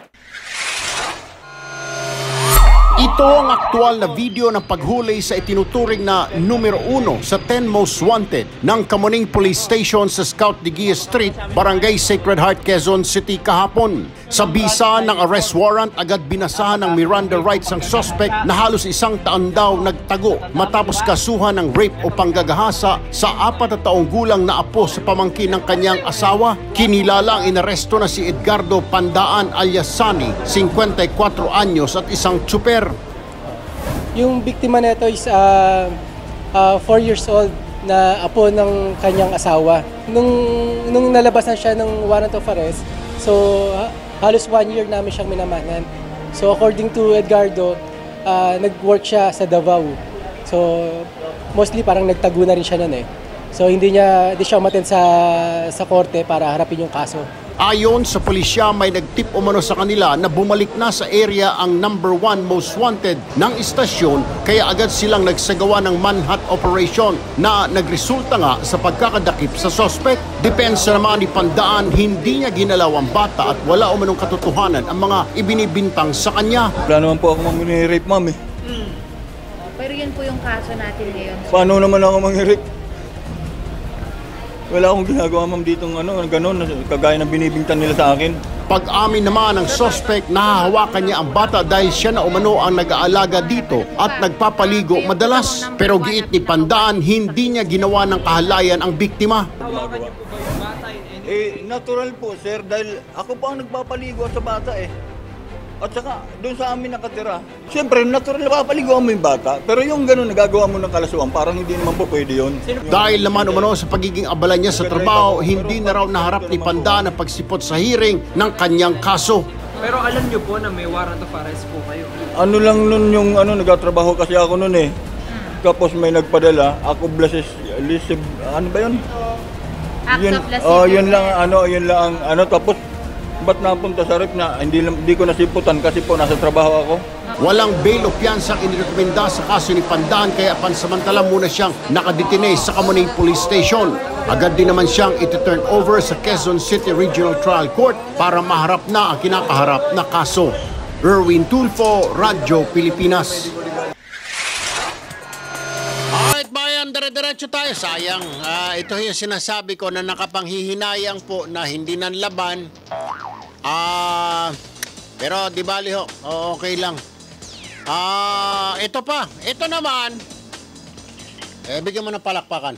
Ito ang aktual na video ng paghuli sa itinuturing na numero uno sa ten most wanted ng Kamuning Police Station sa Scout de Guia Street, Barangay Sacred Heart, Quezon City kahapon. Sa bisa ng arrest warrant, agad binasahan ng Miranda rights ang suspect na halos isang taon daw nagtago matapos kasuhan ng rape o panggagahasa sa apat na taong gulang na apo sa pamangkin ng kanyang asawa. Kinilala ang inaresto na si Edgardo Pandaan alias Sunny, fifty-four anyos at isang tsuper. Yung biktima nito is uh, uh, four years old na apo ng kanyang asawa. Nung, nung nalabasan siya ng warrant of arrest, so ha, halos one year namin siyang minamanan. So according to Edgardo, uh, nag-work siya sa Davao. So mostly parang nagtago na rin siya nun eh. So hindi niya, hindi siya umattend sa, sa korte para harapin yung kaso. Ayon sa pulisya, may nagtip umano sa kanila na bumalik na sa area ang number one most wanted ng istasyon, kaya agad silang nagsagawa ng manhunt operation na nagresulta nga sa pagkakadakip sa suspect. Depensa naman ni Pandaan, hindi niya ginalaw ang bata at wala umanong katotohanan ang mga ibinibintang sa kanya. Wala naman po ako mang-rape, ma'am eh. Mm. Pero yun po yung kaso natin ngayon. Paano naman ako mang-rape? Wala akong ginagawa, ma'am, ditong ano, gano'n, kagaya ng binibingtan nila sa akin. Pag-amin naman ng suspect, nahahawakan niya ang bata dahil siya na umano ang nag-aalaga dito at nagpapaligo madalas. Pero giit ni Pandaan, hindi niya ginawa ng kahalayan ang biktima. Eh, natural po, sir, dahil ako pa ang nagpapaligo sa bata eh. At saka, doon sa amin nakatira. Siyempre, natural na papaliguan mo yung bata. Pero yung gano'n, nagagawa mo ng kalasuan, parang hindi naman po pwede yun. Dahil naman umano sa pagiging abala niya sa trabaho, hindi na raw naharap ni Pandaan ang pagsipot sa hearing ng kanyang kaso. Pero alam niyo po na may warrant of arrest po kayo. Ano lang nun yung ano, nagtatrabaho kasi ako nun eh. Tapos may nagpadala, ako blesses, lisib, ano ba yun? Act Yun, of lascivious. oh, yun lang, ano, yun lang, ang ano, tapos, ba't napunta sa rep na hindi, hindi ko nasiputan kasi po nasa trabaho ako? Walang bail o piyansa ang inirekomenda sa kaso ni Pandaan, kaya pansamantala muna siyang nakadetine sa Kamunay Police Station. Agad din naman siyang iti-turn over sa Quezon City Regional Trial Court para maharap na ang kinakaharap na kaso. Erwin Tulfo, Radyo Pilipinas. Alright bayan, dire-diretso tayo. Sayang, uh, ito yung sinasabi ko na nakapanghihinayang po na hindi nanlaban. Ah, uh, pero di bali ho, okay lang. Ah, uh, ito pa, ito naman. Eh, bigyan mo ng palakpakan.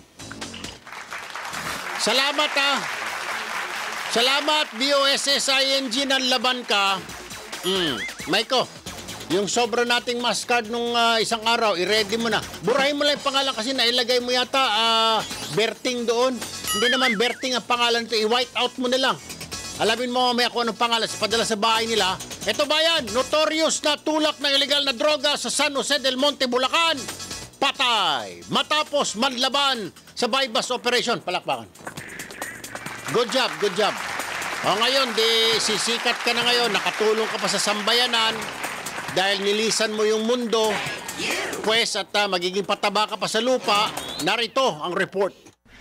Salamat ah. Salamat B O S S I N G, nanlaban ka. Hmm, Maiko, yung sobra nating mask card nung uh, isang araw, i-ready mo na. Burahin mo lang yung pangalan kasi nailagay mo yata uh, Berting doon. Hindi naman Berting ang pangalan ito, i-white out mo na lang. Alamin mo may ako anong pangalan sa padala sa bahay nila. Ito ba yan? Notorious na tulak ng illegal na droga sa San Jose del Monte, Bulacan. Patay matapos manlaban sa bypass operation. Palakpakan. Good job, good job. O ngayon, di sisikat ka na ngayon. Nakatulong ka pa sa sambayanan dahil nilisan mo yung mundo. Pwes at uh, magiging pataba ka pa sa lupa. Narito ang report.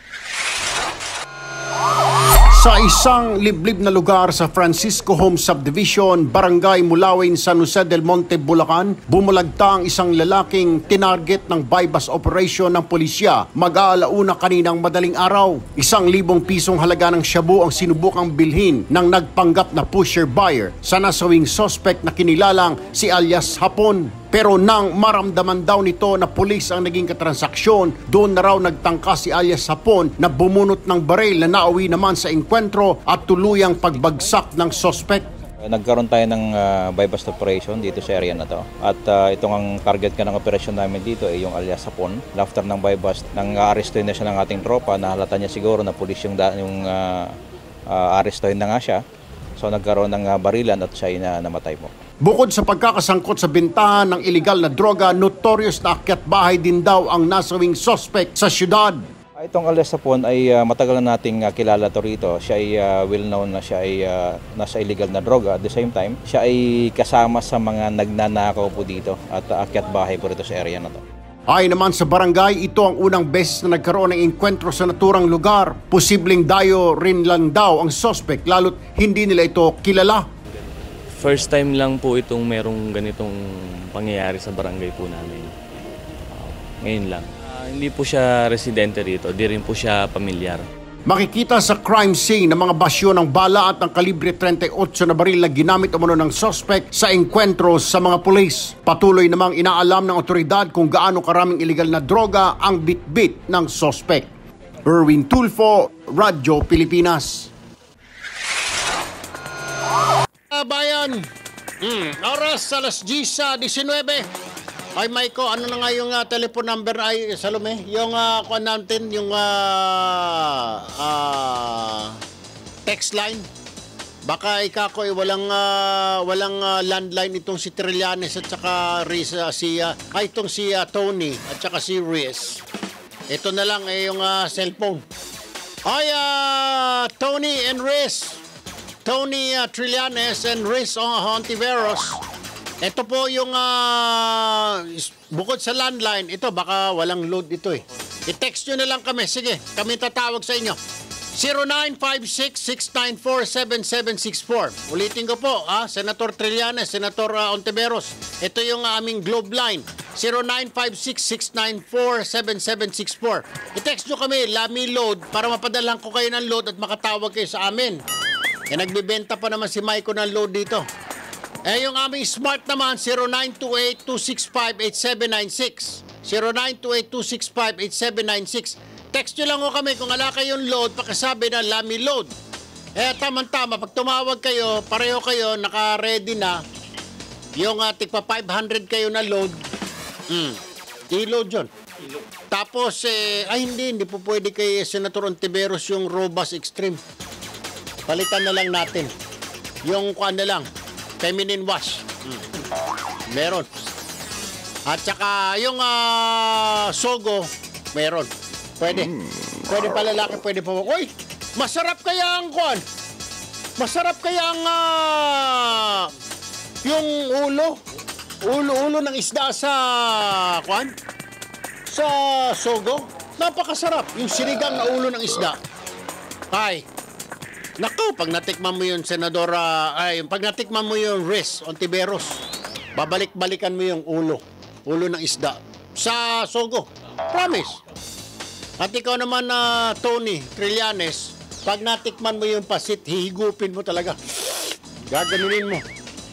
Sa isang liblib na lugar sa Francisco Home Subdivision, Barangay Mulawin, San Jose del Monte, Bulacan, bumulagta ang isang lalaking tinarget ng bypass operation ng pulisya mag-aalauna kaninang madaling araw. Isang libong pisong halaga ng shabu ang sinubukang bilhin ng nagpanggap na pusher buyer sa nasawing suspect na kinilalang si alias Hapon. Pero nang maramdaman daw nito na pulis ang naging katransaksyon, doon na raw nagtangka si alias Hapon na bumunot ng baril na nauwi naman sa enkwentro at tuluyang pagbagsak ng suspect. Nagkaroon tayo ng uh, bypass operation dito sa area na to. At uh, itong ang target ka ng operasyon namin dito ay yung alias Hapon. After ng bypass, nang arestuhin na siya ng ating tropa, nahalata niya siguro na pulis yung, da, yung uh, uh, arestuhin na nga siya. So nagkaroon ng uh, barilan at siya na namatay po. Bukod sa pagkakasangkot sa bintahan ng illegal na droga, notorious na akyat bahay din daw ang nasawing suspect sa syudad. Itong alias Hapon ay uh, matagal na nating uh, kilala to rito. Siya ay uh, well known na siya ay uh, nasa illegal na droga. At the same time, siya ay kasama sa mga nagnanakaw po dito at uh, akyat bahay po rito sa area na to. Ay naman sa barangay, ito ang unang beses na nagkaroon ng enkwentro sa naturang lugar. Posibleng dayo rin lang daw ang suspect, lalo't hindi nila ito kilala. First time lang po itong merong ganitong pangyayari sa barangay po namin. Uh, ngayon lang. Uh, hindi po siya residente rito, di rin po siya pamilyar. Makikita sa crime scene ng mga basyo ng bala at ng kalibre thirty-eight na baril na ginamit umano ng suspect sa enkwentro sa mga pulis. Patuloy namang inaalam ng otoridad kung gaano karaming illegal na droga ang bit-bit ng suspect. Erwin Tulfo, Radyo Pilipinas. Bayan, mm, oras alas diyes diecinueve. Ay Maiko, ano na nga yung uh, telephone number ay Salome? Yung uh, kuha natin, yung uh, uh, text line. Baka ikako ay walang uh, walang uh, landline itong si Trillanes at saka Risa, si uh, ay itong si uh, Tony at saka si Riz. Ito na lang ay eh, yung uh, cellphone. Ay uh, Tony and Riz. Tony uh, Trillanes and Riz Hontiveros. Ito po yung uh, bukod sa landline, ito baka walang load ito eh. I-text nyo na lang kami. Sige, kami tatawag sa inyo. zero nine five six, six nine four, seven seven six four. Ulitin ko po, ah, Senator Trillanes, Senator uh, Hontiveros. Ito yung uh, aming Globe line. zero nine five six, six nine four, seven seven six four. I-text nyo kami, Lami Load, para mapadalang ko kayo ng load at makatawag kayo sa amin. Eh, nagbibenta pa naman si Maiko ng load dito. Eh, yung aming smart naman, zero nine two eight, two six five, eight seven nine six. zero nine two eight, two six five, eight seven nine six. Text nyo lang ko kami kung ala kayong load, pakisabi na Lami Load. Eh, tamang-tama, pag tumawag kayo, pareho kayo, naka-ready na, yung uh, tigpa five hundred kayo na load, mm, i-load yun. Tapos, eh, ay hindi, hindi po pwede kay Senator Hontiveros yung Robust Extreme. Palitan na lang natin. Yung kuan na lang, feminine wash. Mm. Meron. At saka, yung uh, Sogo, meron. Pwede. Pwede pa lalaki, pwede pa. Uy, masarap kaya ang kuan. Masarap kaya ang uh, yung ulo. Ulo-ulo ng isda sa kuan. Sa Sogo. Napakasarap. Yung sinigang na ulo ng isda. Ay. Naku, pag natikman mo yun, Senadora, ay, pag natikman mo yung Riz Hontiveros, babalik-balikan mo yung ulo. Ulo ng isda. Sa Sogo. Promise. At ikaw naman na uh, Tony Trillanes, pag natikman mo yung pasit, hihigupin mo talaga. Gaganunin mo.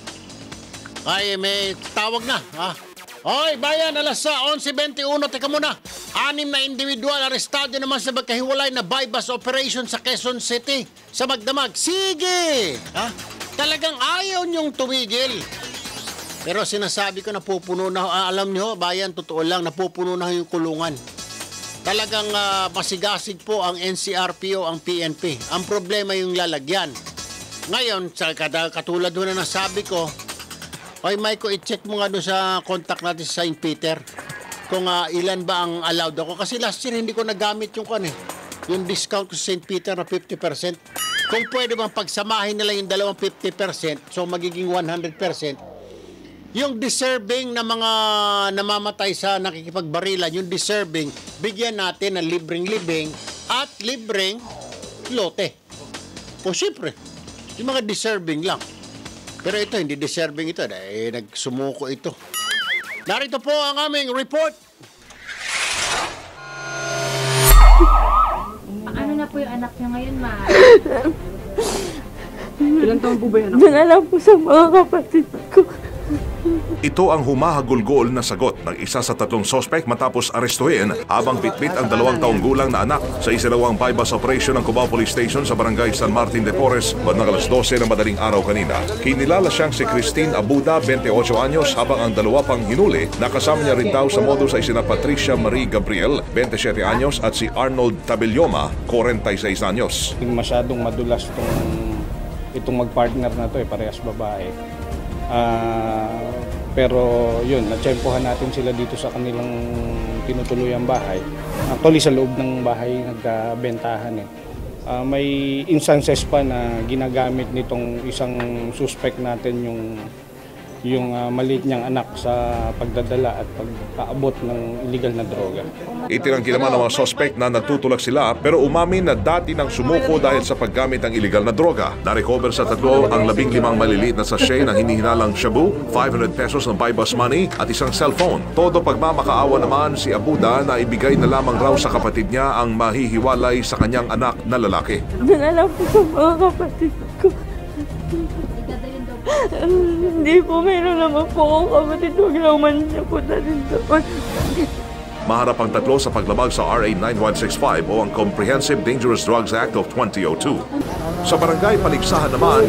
Ay, may tawag na. Ha? Oy, bayan, alas eleven twenty-one, teka muna. Anim na individual arestado naman sa magkahiwalay na bypass operation sa Quezon City. Sa Magdamag. Sige! Ha? Talagang ayaw niyong tumigil. Pero sinasabi ko, napupuno na. Ah, alam niyo, bayan, totoo lang, napupuno na yung kulungan. Talagang uh, masigasig po ang N C R P O, ang P N P. Ang problema yung lalagyan. Ngayon, sa katulad doon na nasabi ko, oy Maiko, i-check mo nga doon sa contact natin sa Saint Peter kung uh, ilan ba ang allowed ako. Kasi last year hindi ko nagamit yung kan eh. Yung discount ko sa Saint Peter na fifty percent. Kung pwede bang pagsamahin nila yung dalawang fifty percent, so magiging one hundred percent. Yung deserving na mga namamatay sa nakikipagbarilan, yung deserving, bigyan natin ng libreng libing at libreng lote. O siyempre, yung mga deserving lang. Pero ito, hindi deserving ito. Eh, nagsumuko ito. Narito po ang aming report. Ano na po yung anak niya ngayon, ma? Ilang taon po ba yan? Dinala po sa mga kapatid ko. Ito ang humahagulgol na sagot ng isa sa tatlong sospek matapos arestuhin habang bitbit ang dalawang taong gulang na anak sa isinawang bypass operation ng Cubao Police Station sa barangay San Martin de Porres bandang alas dose ng madaling araw kanina. Kinilala siyang si Christine Abuda, twenty-eight anyos, habang ang dalawa pang hinuli nakasama niya rin daw sa modus ay sina Patricia Marie Gabriel, twenty-seven anyos, at si Arnold Tabilloma, forty-six anyos. Masyadong madulas itong, itong magpartner na to eh, parehas babae. Uh, pero yun, natsyempohan natin sila dito sa kanilang tinutuluyang bahay. Actually sa loob ng bahay nagkabentahan eh. Uh, may instances pa na ginagamit nitong isang suspect natin yung yung uh, maliit niyang anak sa pagdadala at pag-aabot ng illegal na droga. Itinanggi naman ng mga suspect na nagtutulak sila pero umamin na dati nang sumuko dahil sa paggamit ng illegal na droga. Na-recover sa tatlo ang labing limang maliliit na sachet ng hinihinalang shabu, five hundred pesos ng bypass money at isang cellphone. Todo pagmamakaawa naman si Abuda na ibigay na lamang raw sa kapatid niya ang mahihiwalay sa kanyang anak na lalaki. Dinala po sa mga kapatid ko. Hindi po, meron naman po akong kapatid. Huwag naman niya po na rin doon. Maharap ang tatlo sa paglabag sa R A nine one six five o ang Comprehensive Dangerous Drugs Act of twenty oh two. Sa barangay Paligsahan naman,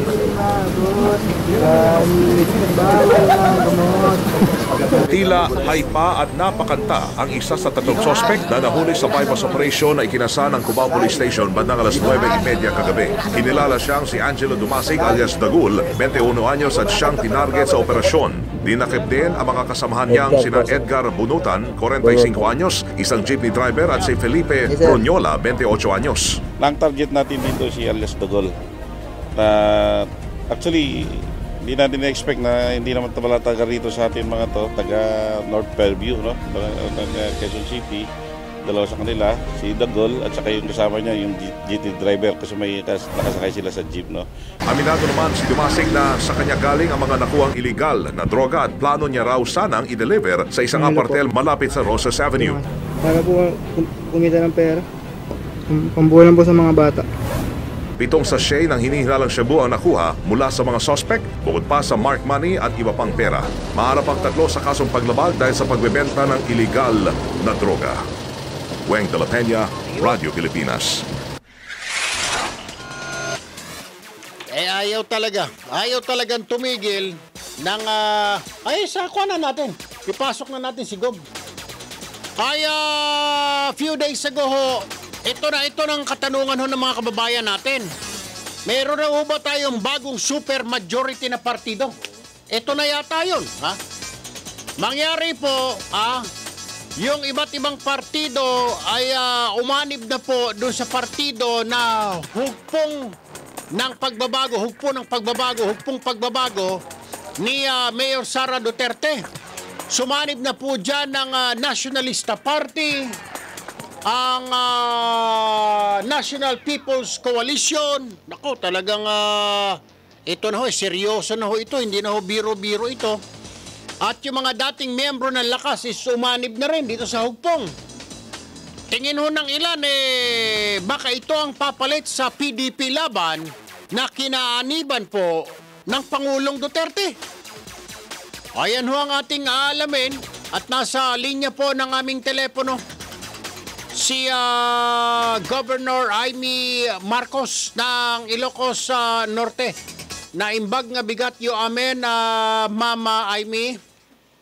tila haypa at napakanta ang isa sa tatlong sospek na nahuli sa bypass operation na ikinasa ng Cubao Police Station bandang alas nuwebe trenta kagabi. Kinilala siyang si Angelo Dumasig alias Dagul, twenty-one anyos, at siyang tinarget sa operasyon. Dinakip din ang mga kasamahan niyang sina Edgar Bunutan, forty-five anyos, isang jeepney driver, at si Felipe Ronyola, twenty-eight anyos. Ang target natin dito si alias Dagul. Na actually, hindi natin na-expect na hindi naman pala taga rito sa atin mga to, taga North Fairview, no? Ng Quezon City. Dalawa sa kanila, si Dagol at saka yung kasama niya, yung G T driver kasi may nakasakay sila sa jeep, no? Aminado naman si Dumasig na sa kanya galing ang mga nakuhang illegal na droga at plano niya raw sanang i-deliver sa isang apartel malapit sa Rosas Avenue. Para po kumita ng pera, pambuhay lang po sa mga bata. Pitong sachet ng hinihinalang shabu ang nakuha mula sa mga suspect, bukod pa sa mark money at iba pang pera. Maharap ang tatlo sa kasong paglabag dahil sa pagbebenta ng illegal na droga. Weng de la Peña, Radio Pilipinas. Eh ayaw talaga. Ayaw talagang tumigil ng... Uh, ay, sa kuha na natin. Ipasok na natin si Gob. Ay, uh, few days ago ho, ito na ito ng katanungan ho ng mga kababayan natin. Meron na ho ba tayong bagong super majority na partido? Ito na yata yun, ha? Mangyari po, ah, yung iba't ibang partido ay uh, umanib na po doon sa partido na hugpong ng pagbabago, hugpong ng pagbabago, hugpong pagbabago ni uh, Mayor Sara Duterte. Sumanib na po dyan ng uh, Nationalista Party, ang uh, National People's Coalition. Naku, talagang uh, ito na ho, seryoso na ho ito, hindi na ho biro-biro ito. At yung mga dating miyembro ng Lakas is umanib na rin dito sa hugpong. Tingin ho ng ilan, eh, baka ito ang papalit sa P D P laban na kinaaniban po ng Pangulong Duterte. Ayan ho ang ating aalamin at nasa linya po ng aming telepono si uh, Governor Amy Marcos ng Ilocos uh, Norte. Naimbag nga bigat yo amen, uh, Mama Amy.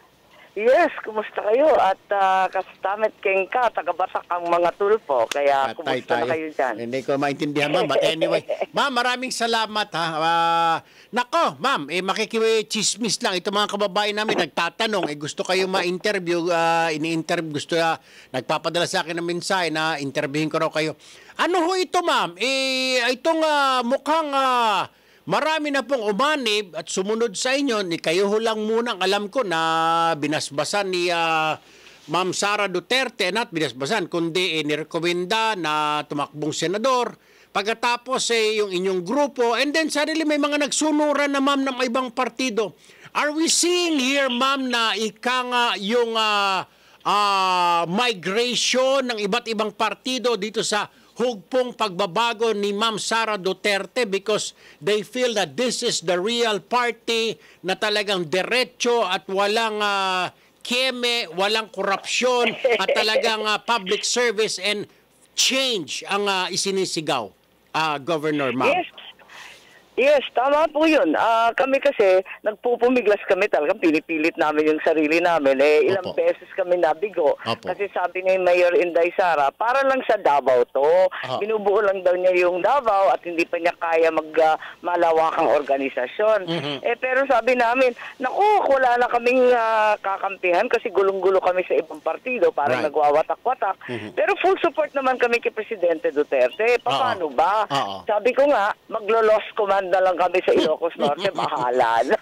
Yes, kumusta kayo? At uh, kastamet keng ka, taga-Basak ang mga tulpo. Kaya Patay kumusta tayo. na kayo dyan? Hindi ko maintindihan, ma'am. But anyway, ma'am, maraming salamat, ha. Uh, nako, ma'am, eh, makikichismis lang. Ito mga kababayan namin, nagtatanong, eh, gusto kayo ma-interview, uh, ini-interview, gusto uh, nagpapadala sa akin ng mensahe na interviewin ko raw kayo. Ano ho ito, ma'am? Eh, itong uh, mukhang... Uh, Marami na pong umanib at sumunod sa inyo, ni kayo ho lang muna alam ko na binasbasan ni uh, Ma'am Sara Duterte, not binasbasan, kundi eh, nirekomenda na tumakbong senador. Pagkatapos eh, yung inyong grupo, and then suddenly may mga nagsunuran na ma'am ng ibang partido. Are we seeing here, ma'am, na ika nga yung uh, uh, migration ng iba't ibang partido dito sa hugpong pagbabago ni Ma'am Sara Duterte because they feel that this is the real party na talagang diretso at walang uh, keme, walang korupsyon at talagang uh, public service and change ang uh, isinisigaw, uh, Governor Ma'am. Yes. Yes, tama po yun. Uh, kami kasi, nagpupumiglas kami talagang pinipilit namin yung sarili namin. Eh, ilang Opo. beses kami nabigo. Opo. Kasi sabi ni Mayor Inday Sara, para lang sa Davao to. Aha. Binubuo lang daw niya yung Davao at hindi pa niya kaya mag-malawakang uh, organisasyon. Mm-hmm. Eh, pero sabi namin, naku, wala na kaming uh, kakampihan kasi gulong-gulo kami sa ibang partido. Parang right. nagwawatak-watak. Mm-hmm. Pero full support naman kami kay Presidente Duterte. Paano Uh-oh. ba? Uh-oh. Sabi ko nga, maglo-loss command na lang kami sa Ilocos Norte, bahala na.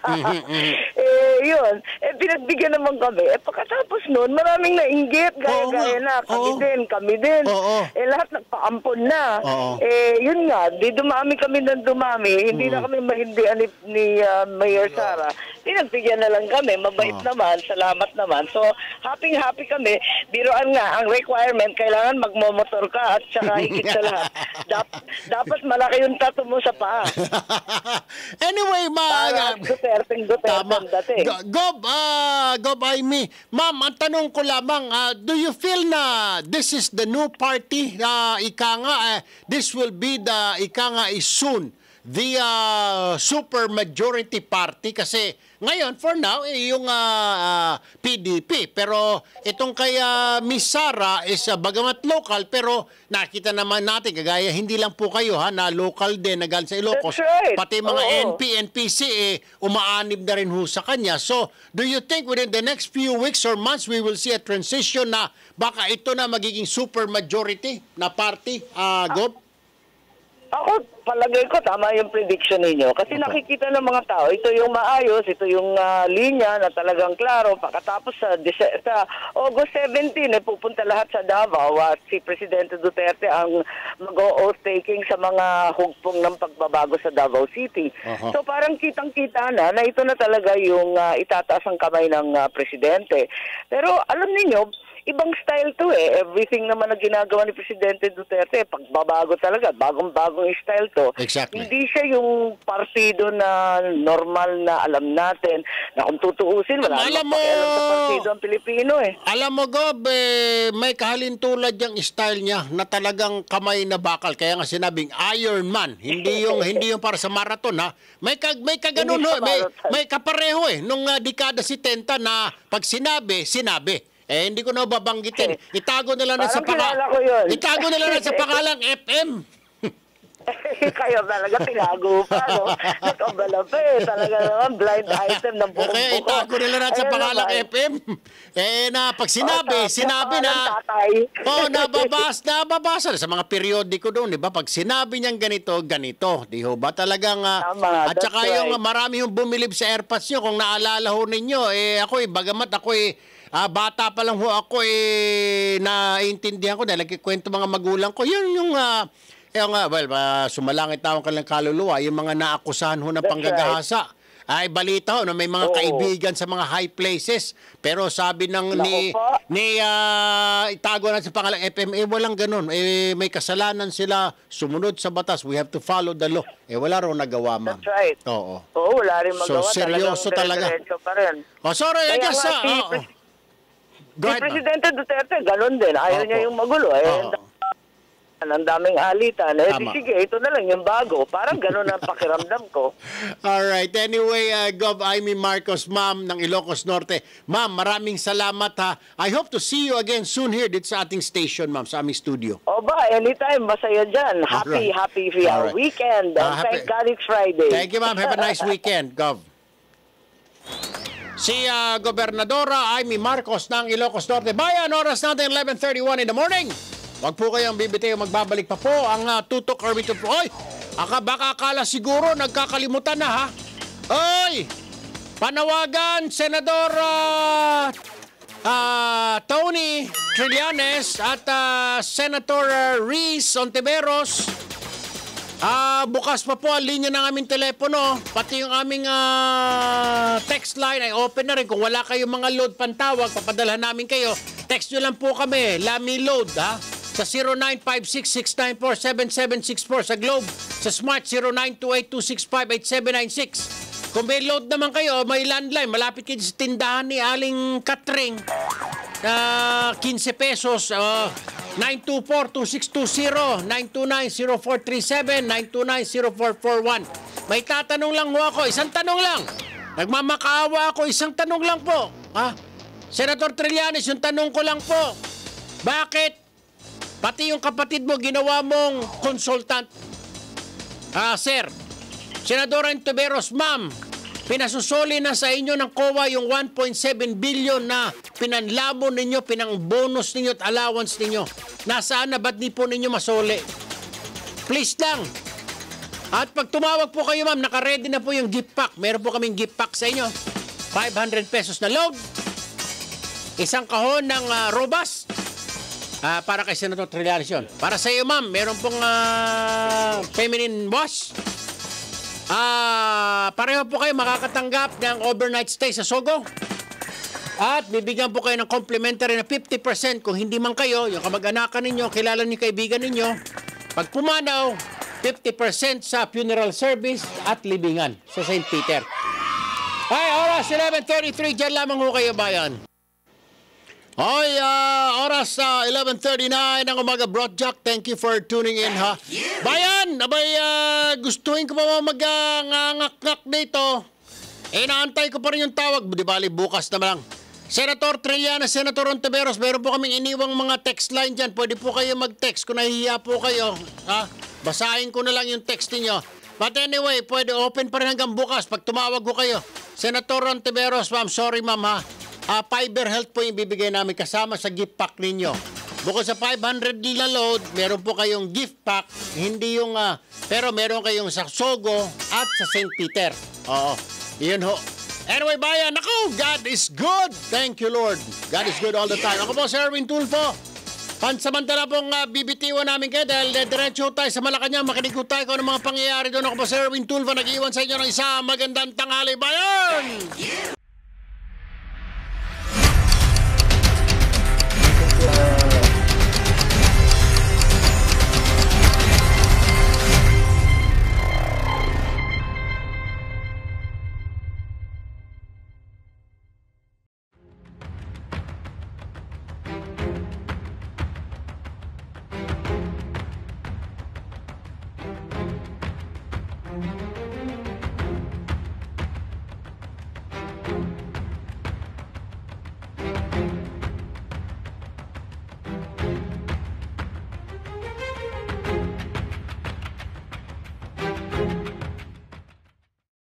eh, yun. Eh, pinagbigyan naman kami. Eh, pagkatapos nun, maraming nainggit, gaya-gaya na. Kami Oo. din, kami din. Oo. Eh, lahat nagpaampon na. Oo. Eh, yun nga, di dumami kami ng dumami. Hindi mm. na kami mahindihan ni, ni uh, Mayor Sara. Pinagbigyan na lang kami. Mabait Oo. naman, salamat naman. So, happy-happy kami. Biroan nga, ang requirement, kailangan magmomotor ka at saka higit sa lahat. Dap- dapat malaki yung tattoo mo sa paa. Anyway, ma... Duterteng Duterte dati. Gob, uh, Gob Amy, ma'am, ang tanong ko lamang, uh, do you feel na this is the new party? Uh, ika nga, uh, this will be the, ika nga is soon, the uh, super majority party kasi ngayon, for now, eh, yung uh, uh, P D P. Pero itong kay uh, Miss Sara is uh, bagamat local, pero nakita naman natin, kagaya hindi lang po kayo ha, na local din, nagal sa Ilocos. Right. Pati mga Oo. N P, N P C, eh, umaanib na rin ho sa kanya. So, do you think within the next few weeks or months, we will see a transition na baka ito na magiging super majority na party, uh, Gob? Ako, palagay ko, tama yung prediction ninyo. Kasi nakikita ng mga tao, ito yung maayos, ito yung uh, linya na talagang klaro. Pagkatapos sa, sa August seventeen, eh, pupunta lahat sa Davao at si Presidente Duterte ang mag-oath taking sa mga hugpong ng pagbabago sa Davao City. Uh-huh. So parang kitang-kita na na ito na talaga yung uh, itataas ang kamay ng uh, Presidente. Pero alam niyo, ibang style to eh. Everything naman na ginagawa ni Presidente Duterte, pagbabago talaga, bagong-bagong style to. Exactly. Hindi siya yung partido na normal na alam natin, na kung tutuusin, wala alam mo, sa partido ang Pilipino eh. Alam mo, Gob, eh, may kahalintulad yung style niya na talagang kamay na bakal. Kaya nga sinabing Iron Man. Hindi yung hindi yung para sa marathon, ha? May, kag, may kaganon, ho, may, may kapareho eh. Nung uh, dekada setenta na pag sinabi, sinabi. Eh, hindi ko na babanggitin. Itago nila na sa pangalan. Itago nila na sa pangalang F M. Kayo talaga tinago pa, no? Nakabala pa eh. Talaga naman, blind item ng buong okay, buko. itago nila na sa pangalang F M. Eh, na pag sinabi, oh, sinabi na, oh, nababas, nababasa sa mga periodiko doon, di ba? Pag sinabi niyang ganito, ganito. Di ho ba talagang, uh, Tama, at saka right. yung uh, marami yung bumilib sa airpads nyo, kung naalala ho ninyo, eh, ako eh, bagamat ako eh, Ah, bata pa lang ho ako eh naiintindihan ko dahil nagkikwento mga magulang ko. Yun yung uh, yung uh, well, uh, sumalangit tawang kanilang kaluluwa, yung mga naakusahan ho ng panggagahasa. Right. Ay balita ho na may mga Oo. kaibigan sa mga high places. Pero sabi ng Lako ni pa. ni uh, itago na sa pangalang F M A, walang ganun. Eh may kasalanan sila, sumunod sa batas. We have to follow the law. Eh wala raw nagawa, ma'am. That's right. Oo. Oo, wala rin magawa. So seryoso talaga. Pa rin. Oh, sorry, I guess uh, si, uh, uh, Si Presidente Duterte, ganun din. Ayaw oh, niya yung magulo. Eh, oh. Ang daming alitan. Eh, di, sige, ito na lang yung bago. Parang ganun ang pakiramdam ko. Alright. Anyway, uh, Gov. Amy Marcos, ma'am, ng Ilocos Norte. Ma'am, maraming salamat, ha. I hope to see you again soon here dito sa ating station, ma'am, sa aming studio. O ba, anytime. Masaya dyan. Happy, right. happy uh, right. weekend. Uh, happy. Thank God it's Friday. Thank you, ma'am. Have a nice weekend, Gov. Si uh, Gobernadora Amy Marcos ng Ilocos Norte. Bayan, oras natin eleven thirty-one in the morning. Huwag po kayong bibitaw, magbabalik pa po ang uh, tutok Arbito. Oy, aka, baka akala siguro nagkakalimutan na, ha? Oy, panawagan, Senador uh, uh, Tony Trillanes at uh, Senator uh, Reese Ontiveros. Ah, uh, bukas pa po ang linya ng aming telepono, pati yung aming uh, text line ay open na rin. Kung wala kayong mga load pantawag, papadalhan namin kayo. Text nyo lang po kami, Lami Load, ha? Sa zero nine five six, six nine four, seven seven six four sa Globe, sa Smart zero nine two eight two six five eight seven nine six. Kung may load naman kayo, may landline, malapit kayo sa tindahan ni Aling Katring, uh, fifteen pesos, uh, nine two four, two six two zero, nine two nine, zero four three seven, nine two nine, zero four four one. May tatanong lang ho ako, isang tanong lang. Nagmamakaawa ako, isang tanong lang po. Ha? Senator Trillanes, yung tanong ko lang po, bakit pati yung kapatid mo ginawa mong consultant? Ah, sir, Senador Ontiveros, ma'am, pinasusoli na sa inyo ng C O A yung one point seven billion na pinanlamon ninyo, pinang-bonus ninyo at allowance ninyo. Nasaan na, ba't di po ninyo masoli? Please lang. At pag tumawag po kayo, ma'am, naka-ready na po yung gift pack. Meron po kaming gift pack sa inyo. five hundred pesos na load. Isang kahon ng uh, robust. Uh, para kay Senator Trillanes yun. Para sa iyo, ma'am, meron pong uh, feminine wash. Ah, uh, pareho po kayo makakatanggap ng overnight stay sa Sogo. At bibigyan po kayo ng complimentary na fifty percent kung hindi man kayo, yung kamag-anakan ninyo, kilala niyo, kaibigan ninyo. Pag pumanaw, fifty percent sa funeral service at libingan sa Saint Peter. Ay, oras eleven thirty-three, dyan lamang ho kayo, bayan. Hoy, uh, oras uh, eleven thirty-nine ng umaga, Broadjack. Thank you for tuning in, ha. Bayan, abay, uh, gustuhin ko pa mag-ngangak-ngak dito. Eh, naantay ko pa rin yung tawag. Di bali, bukas na lang. Senator Trillanes, Senator Ontiveros, meron po kaming iniwang mga text line dyan. Pwede po kayo mag-text kung nahihiya po kayo. Ha? Basahin ko na lang yung text niyo. But anyway, pwede open pa rin hanggang bukas pag tumawag ko kayo. Senator Ontiveros, ma'am, sorry ma'am, ha. Uh, Fiber Health po yung bibigay namin kasama sa gift pack ninyo. Bukod sa five hundred na load, meron po kayong gift pack. Hindi yung uh, Pero meron kayong sa Sogo at sa Saint Peter. Oo, yun ho. Anyway, bayan, ako, God is good. Thank you, Lord. God is good all the time. Ako po, Sir Erwin Tulfo. Pansamantala pong uh, bibitiwan namin kayo dahil uh, diretso tayo sa Malacanang. Makinig ko tayo kung ano mga pangyayari doon. Ako po, Sir Erwin Tulfo, nag-iwan sa inyo ng isang magandang tanghali, bayan!